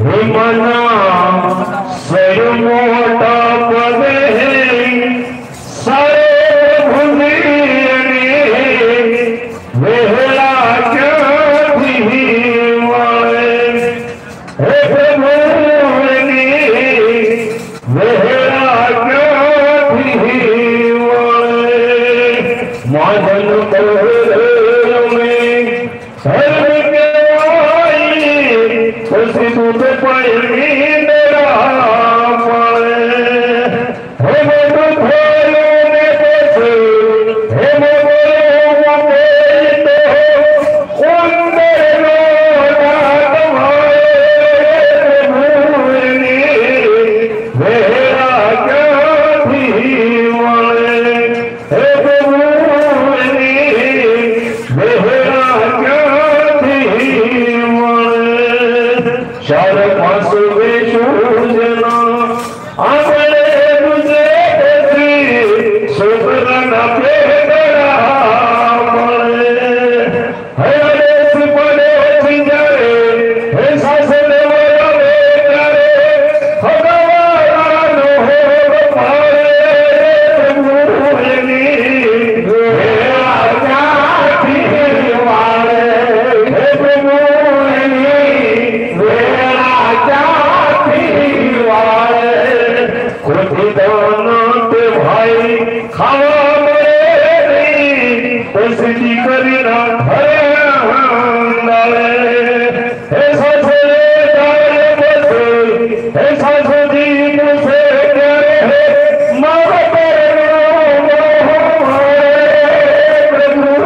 मना सर मोटा पदे सारे भूमियने वेहला क्यों भी वाले हे भूमियने वेहला क्यों भी वाले माधन करो में सर्व के आई उसी दूध पड़ी मेरा पाए हे मेरे भोले ने कैसे हे मेरे वापे तो उन्हें लोगा तुम्हारे भूलने वेरा क्यों भी वाले हे भूलने वेरा क्यों भी वाले चार पांच विशुजना अपने तुझे ऐसी सुबरना पे करा पड़े हरे सिपड़े सिंगारे हे सासने वाला बेचारे भगवान हो पाए भूलनी मेरा जाति वाले हे भूलनी मेरा जाति वाले खुदी दोनों के भाई खावा मेरे उसकी करीना हरे डाले हे ससुरे डाले बसे हे ससुरी मुझसे प्यारे है माँ तेरे प्रभु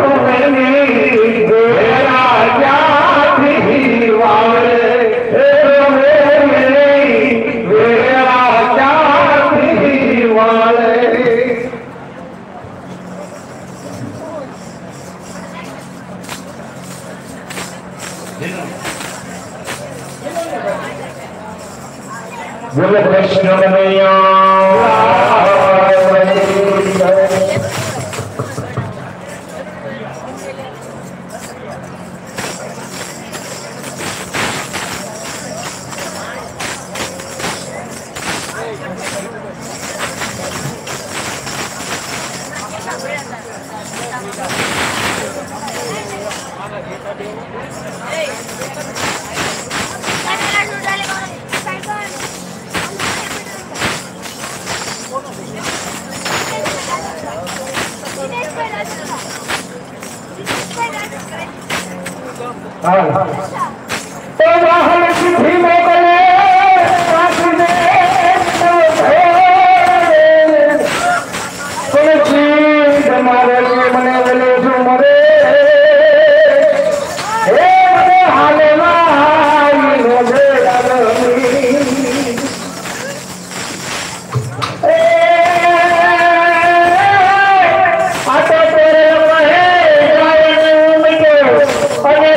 मेरा जाति वाले हे प्रभु मेरा जाति वाले बोले कृष्ण कन्हैया तो वाहन सिद्धि में गए वासुदे तो भे तुलसी हमारे लिए मने वाले जो मरे हे मने हाले माई रोजे आदमी ए आतो तेरे कहे गायन मिटो अने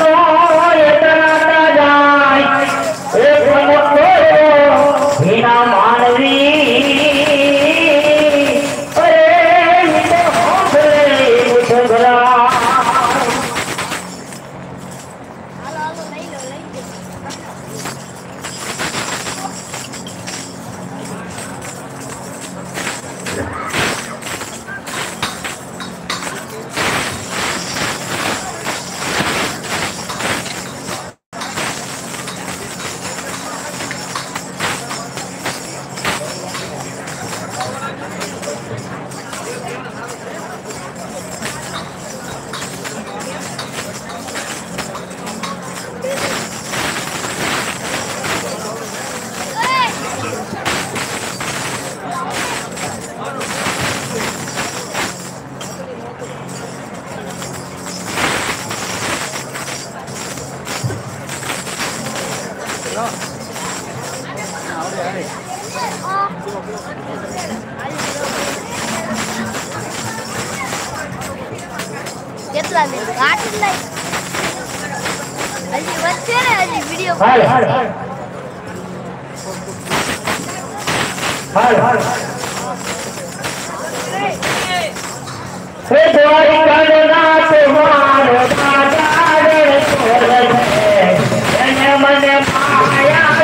કેટલા મિનિટ આઠ લાઈક હજી વચ્ચે ને હજી વિડિયો હાલ હાલ હાલ હાલ હાલ हे द्वारिका नाथ मारो दादा रे तोरे जन मन माया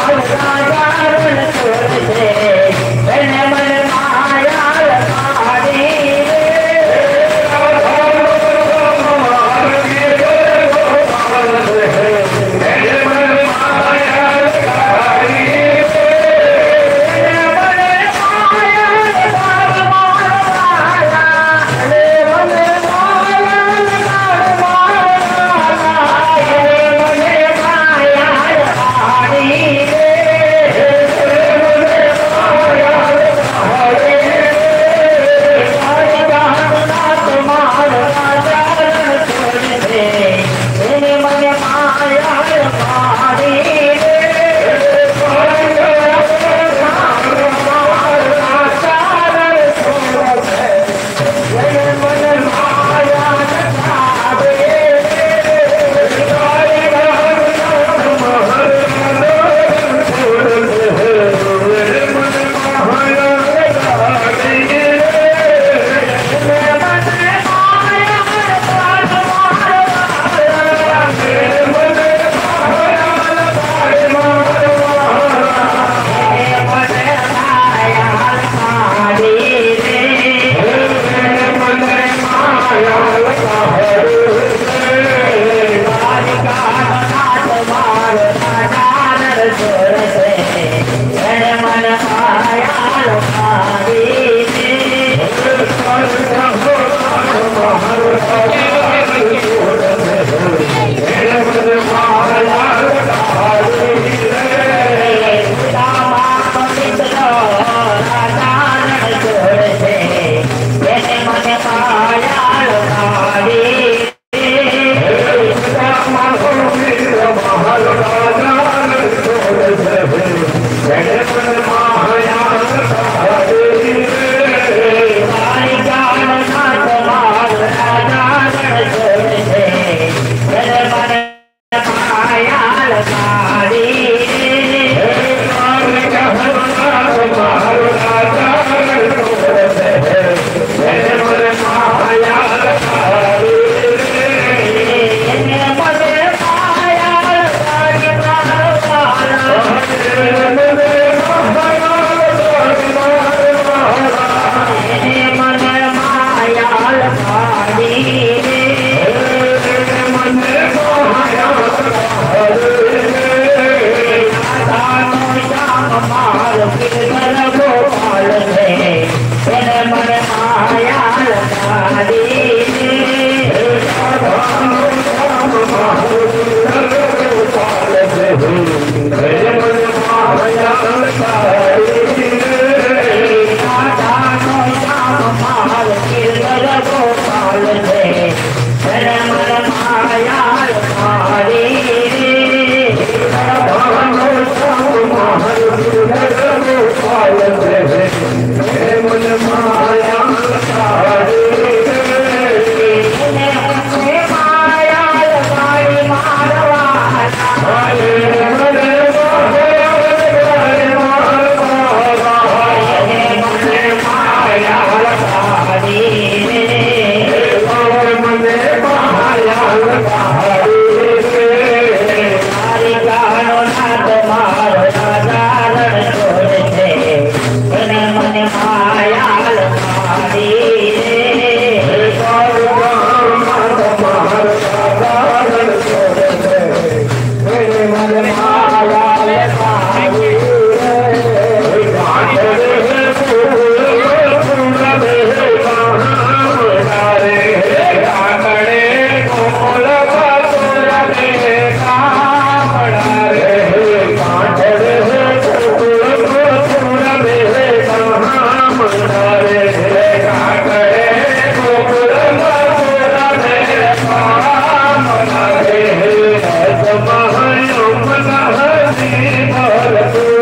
Hare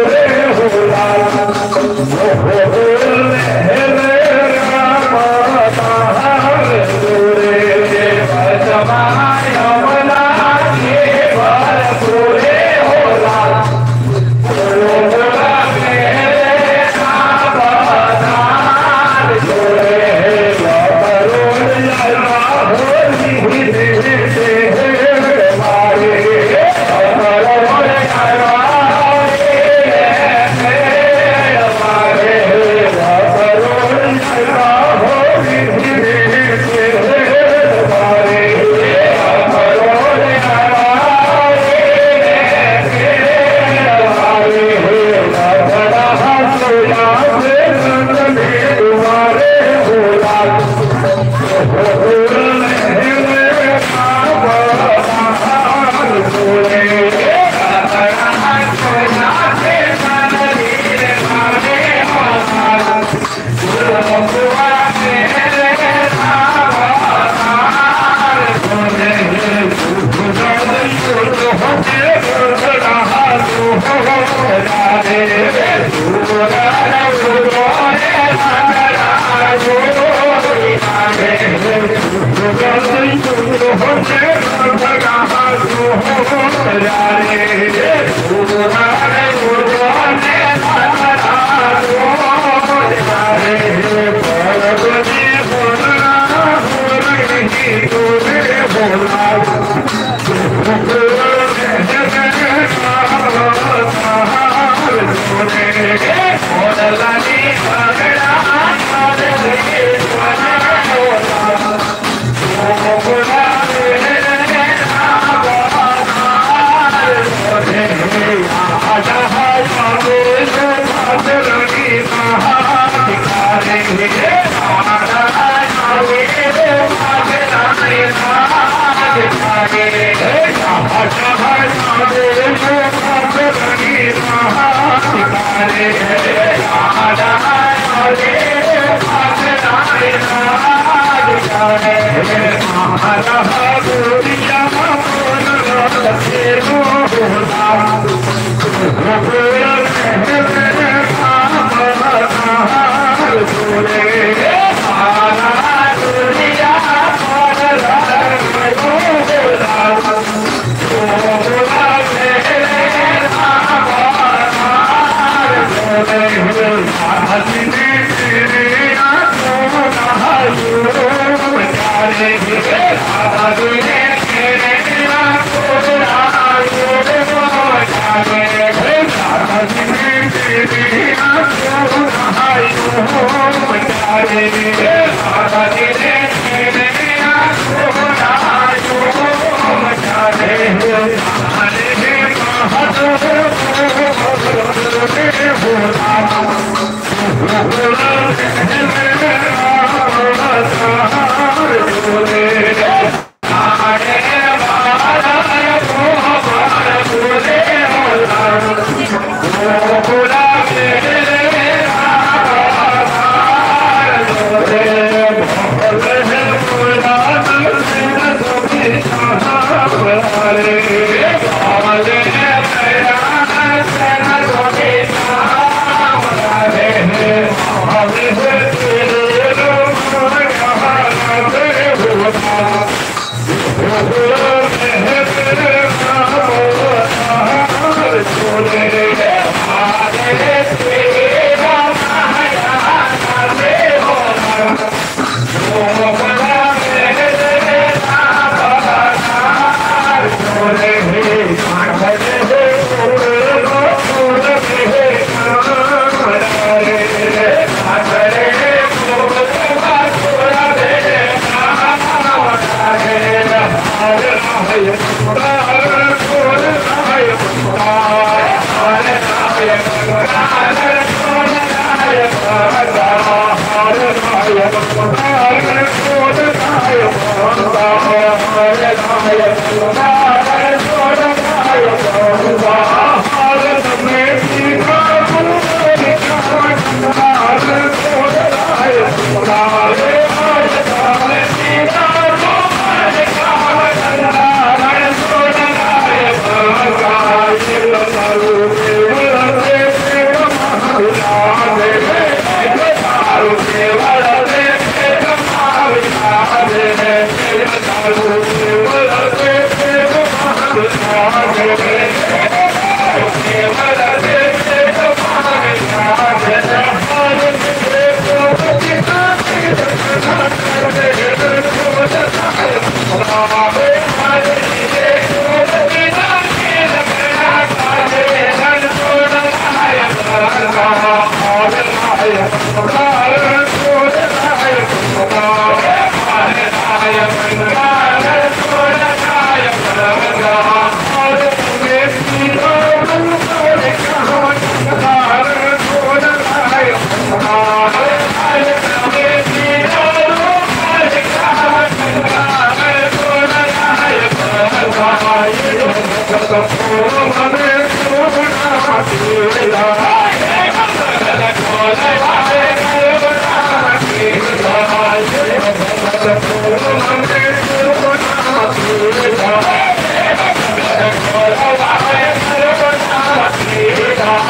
Thank you.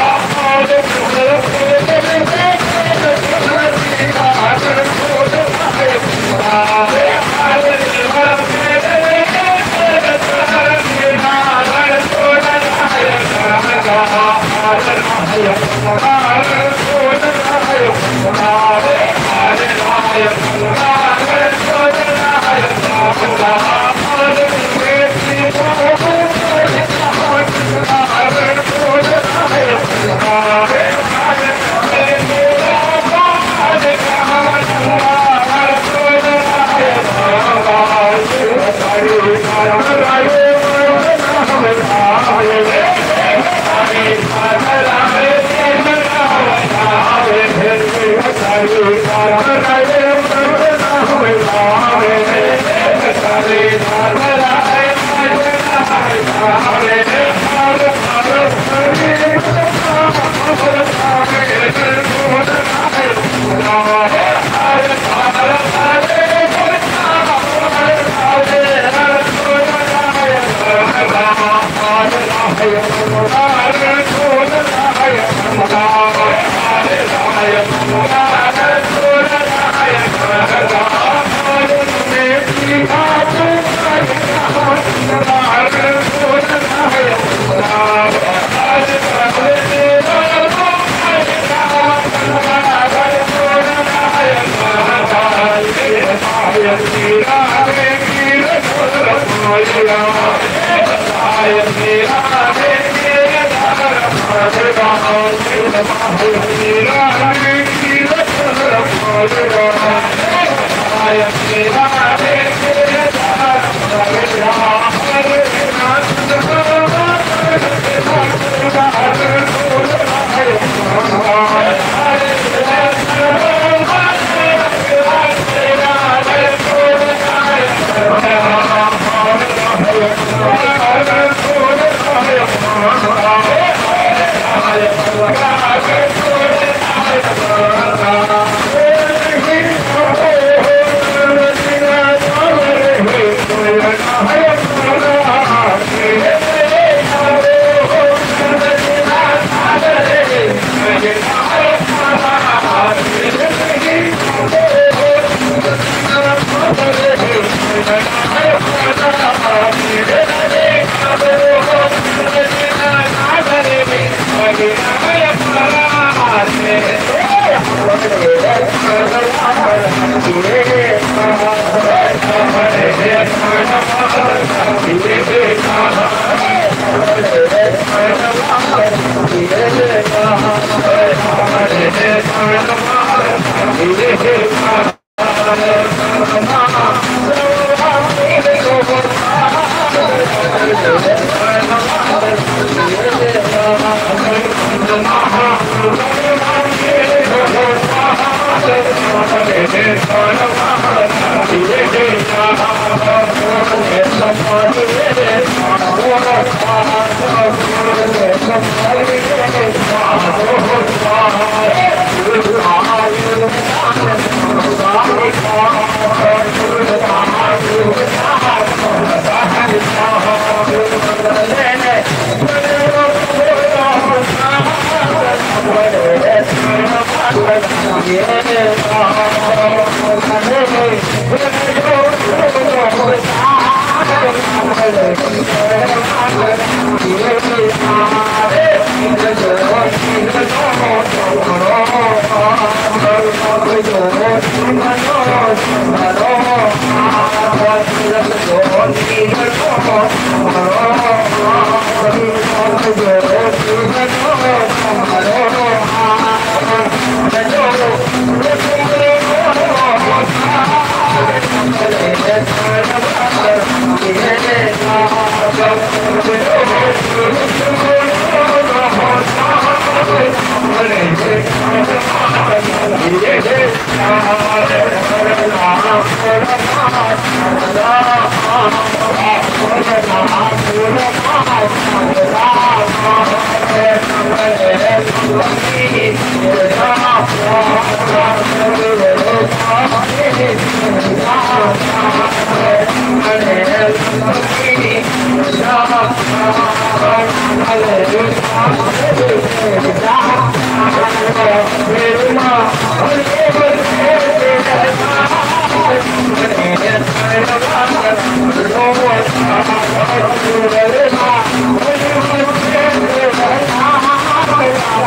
Thank you.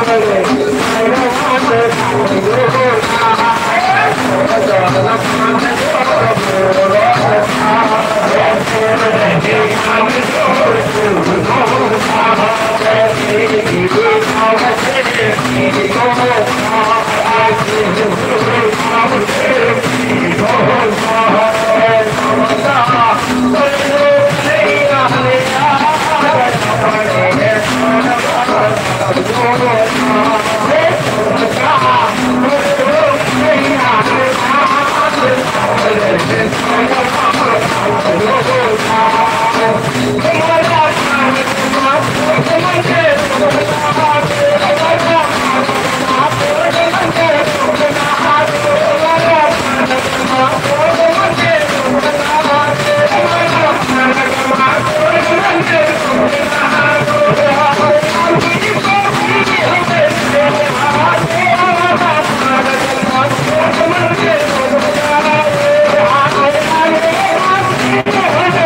Thank you.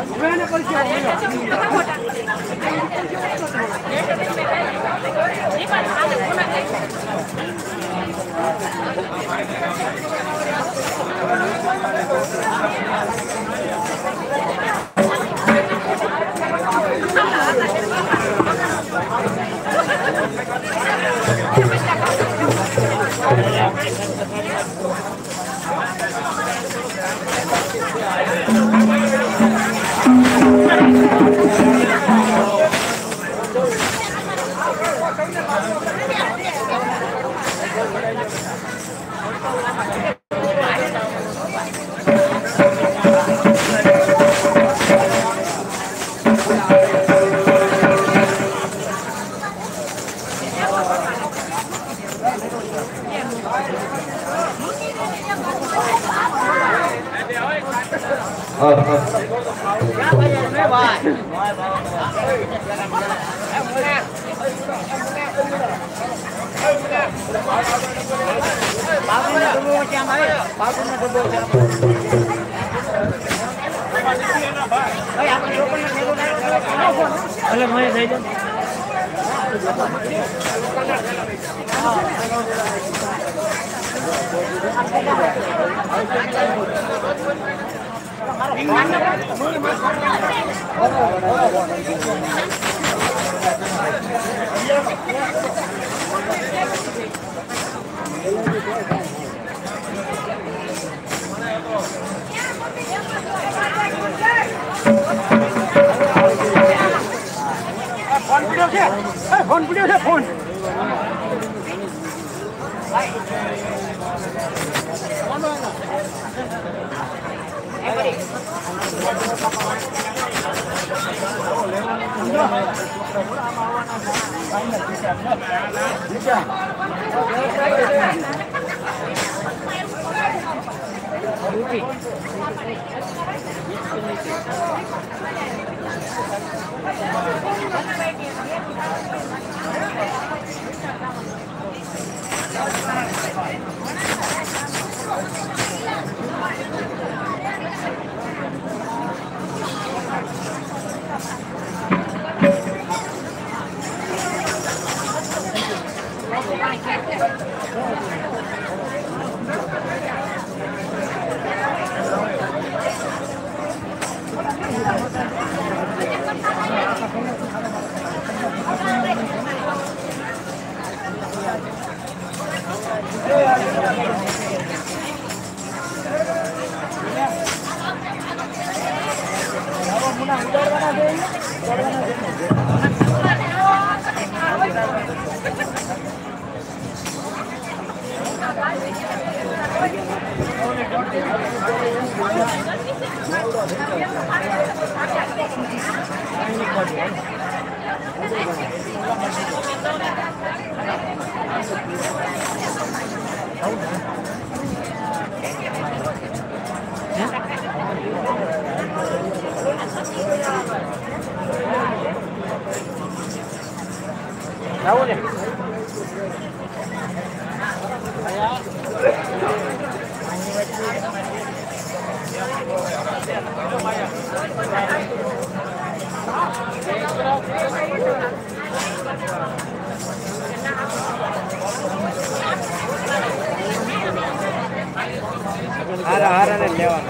हारा हारा ने लेवा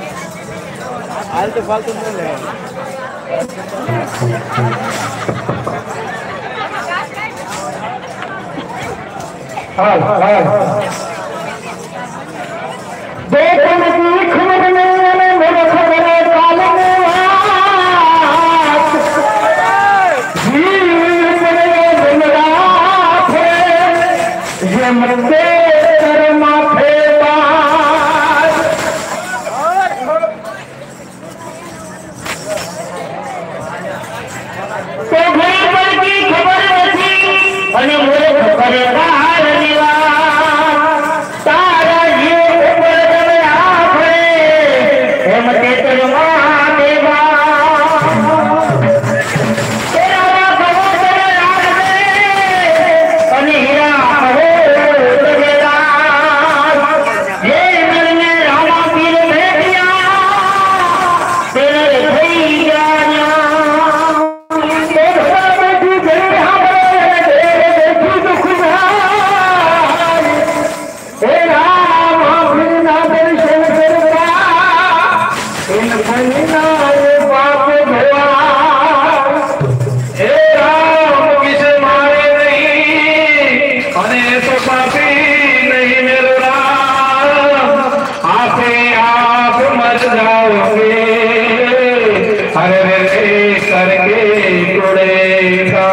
हाल तो फालतू में ले हाल हाल देखो नदी खबर में मेरे खबर काल में जी मेरे दिन रात ये मरते कर माथे तो घर पर की खबर थी और मोरे खबर का निवास करके जुड़ेगा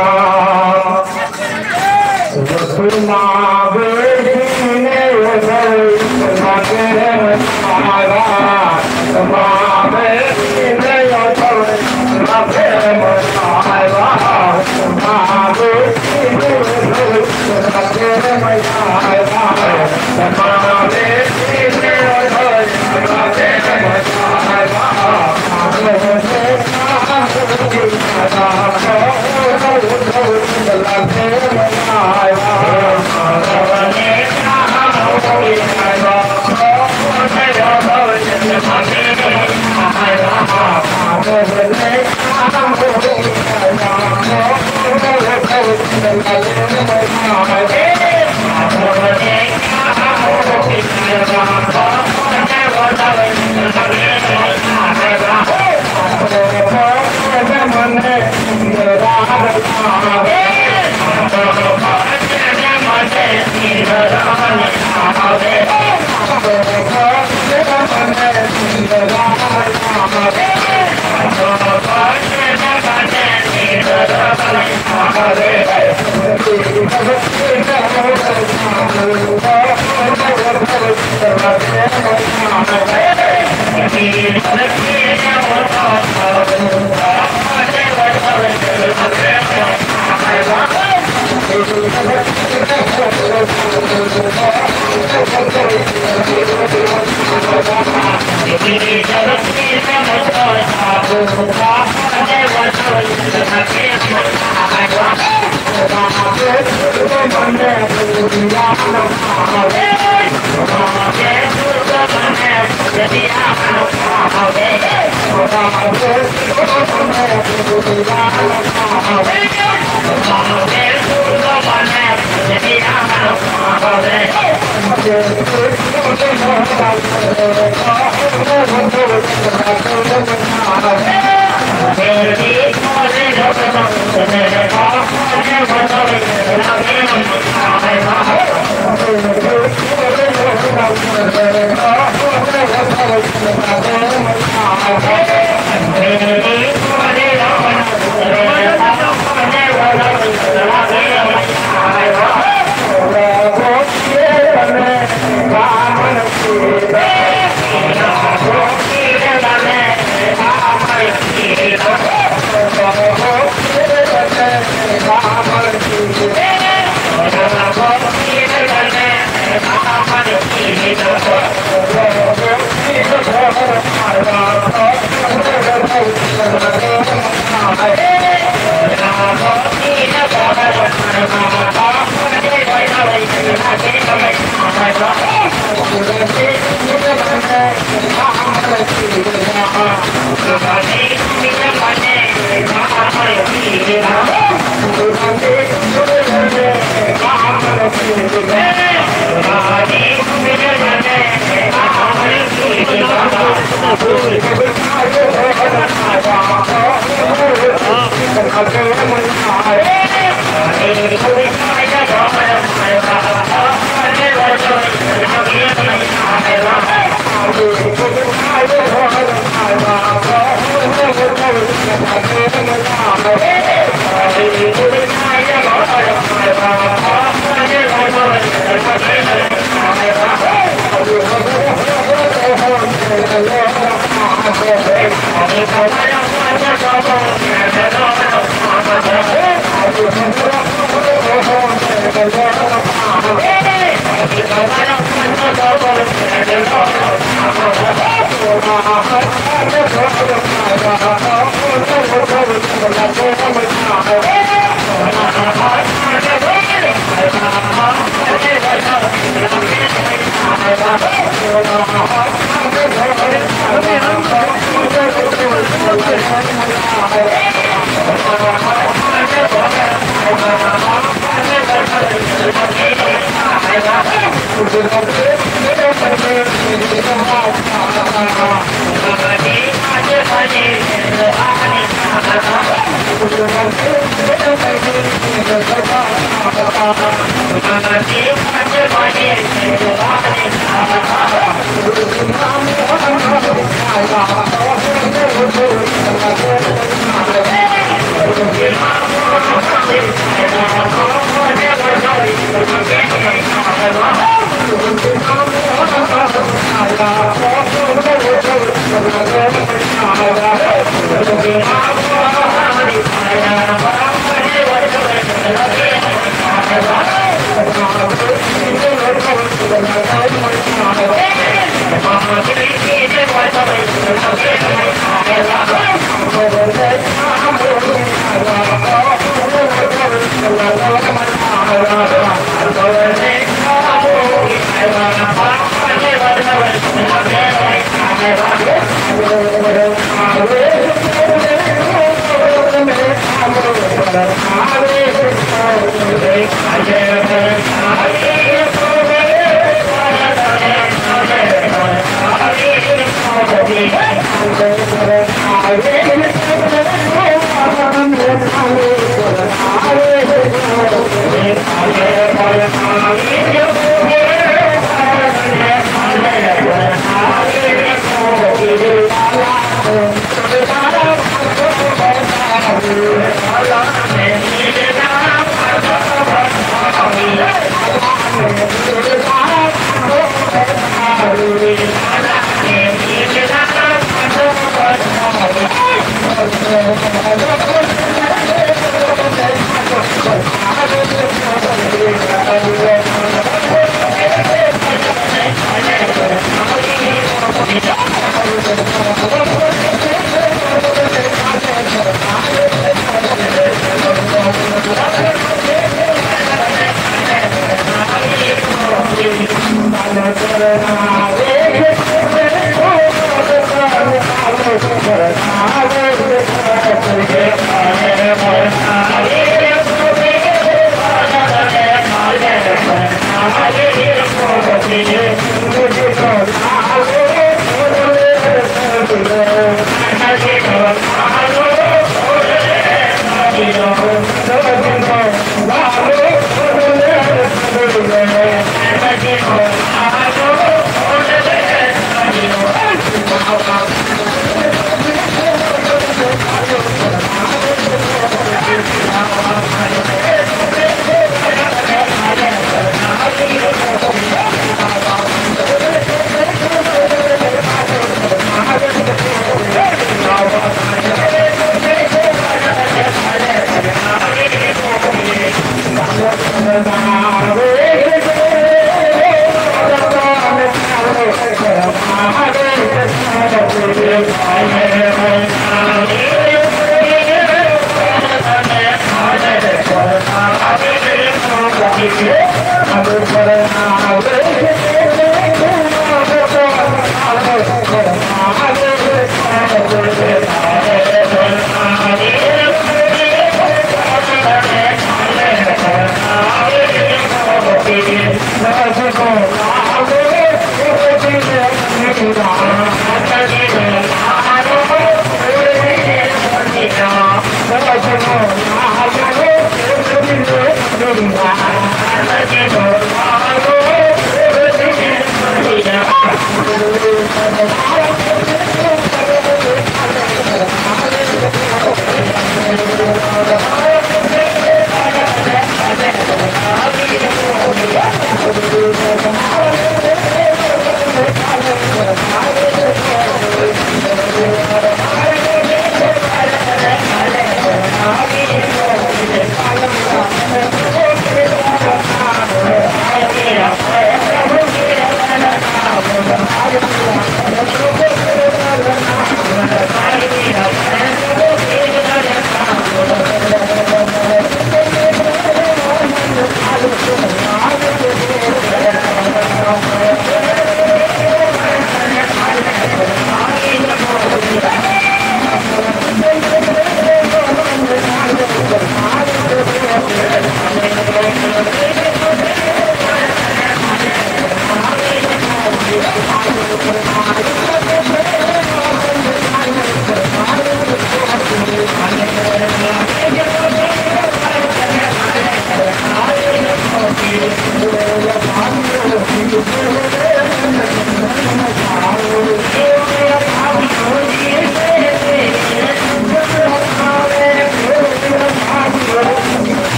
Thank you.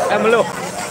Em luôn.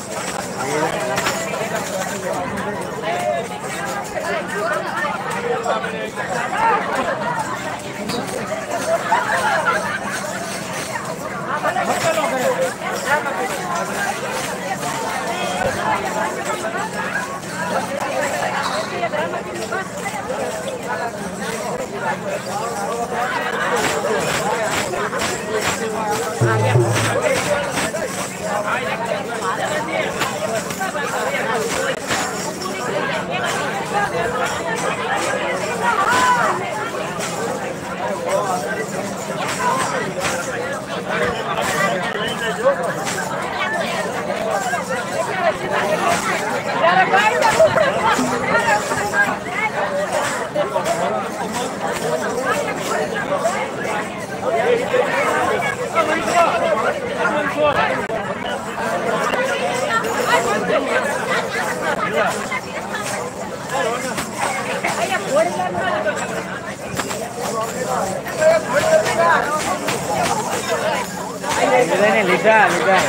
લીધા લીધા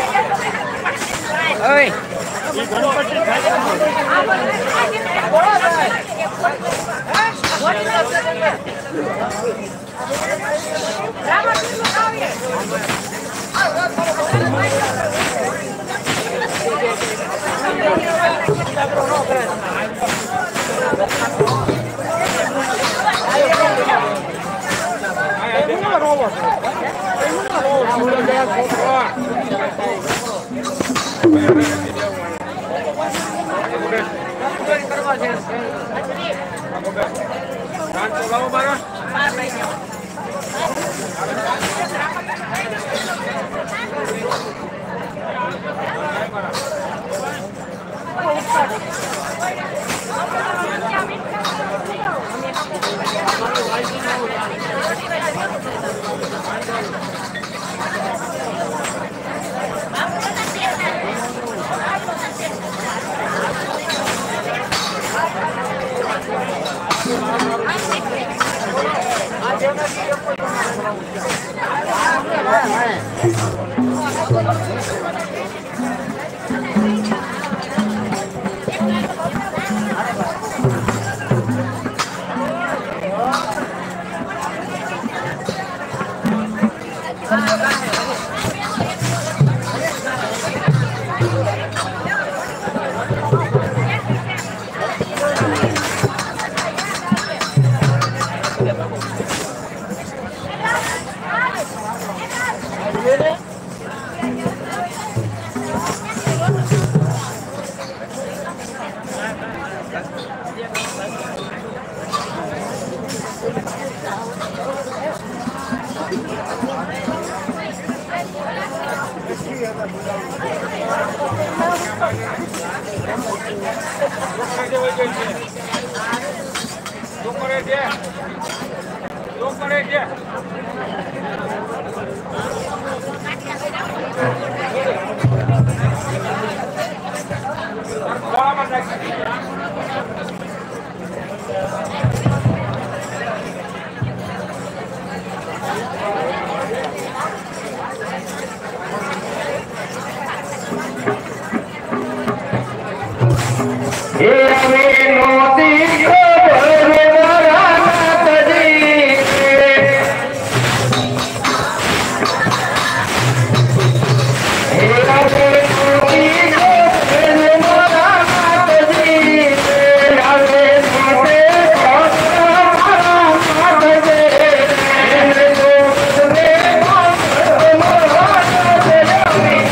ઓય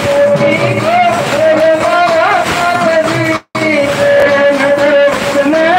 Thank you.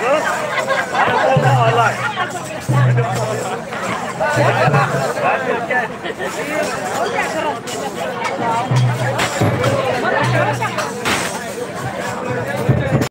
Oke,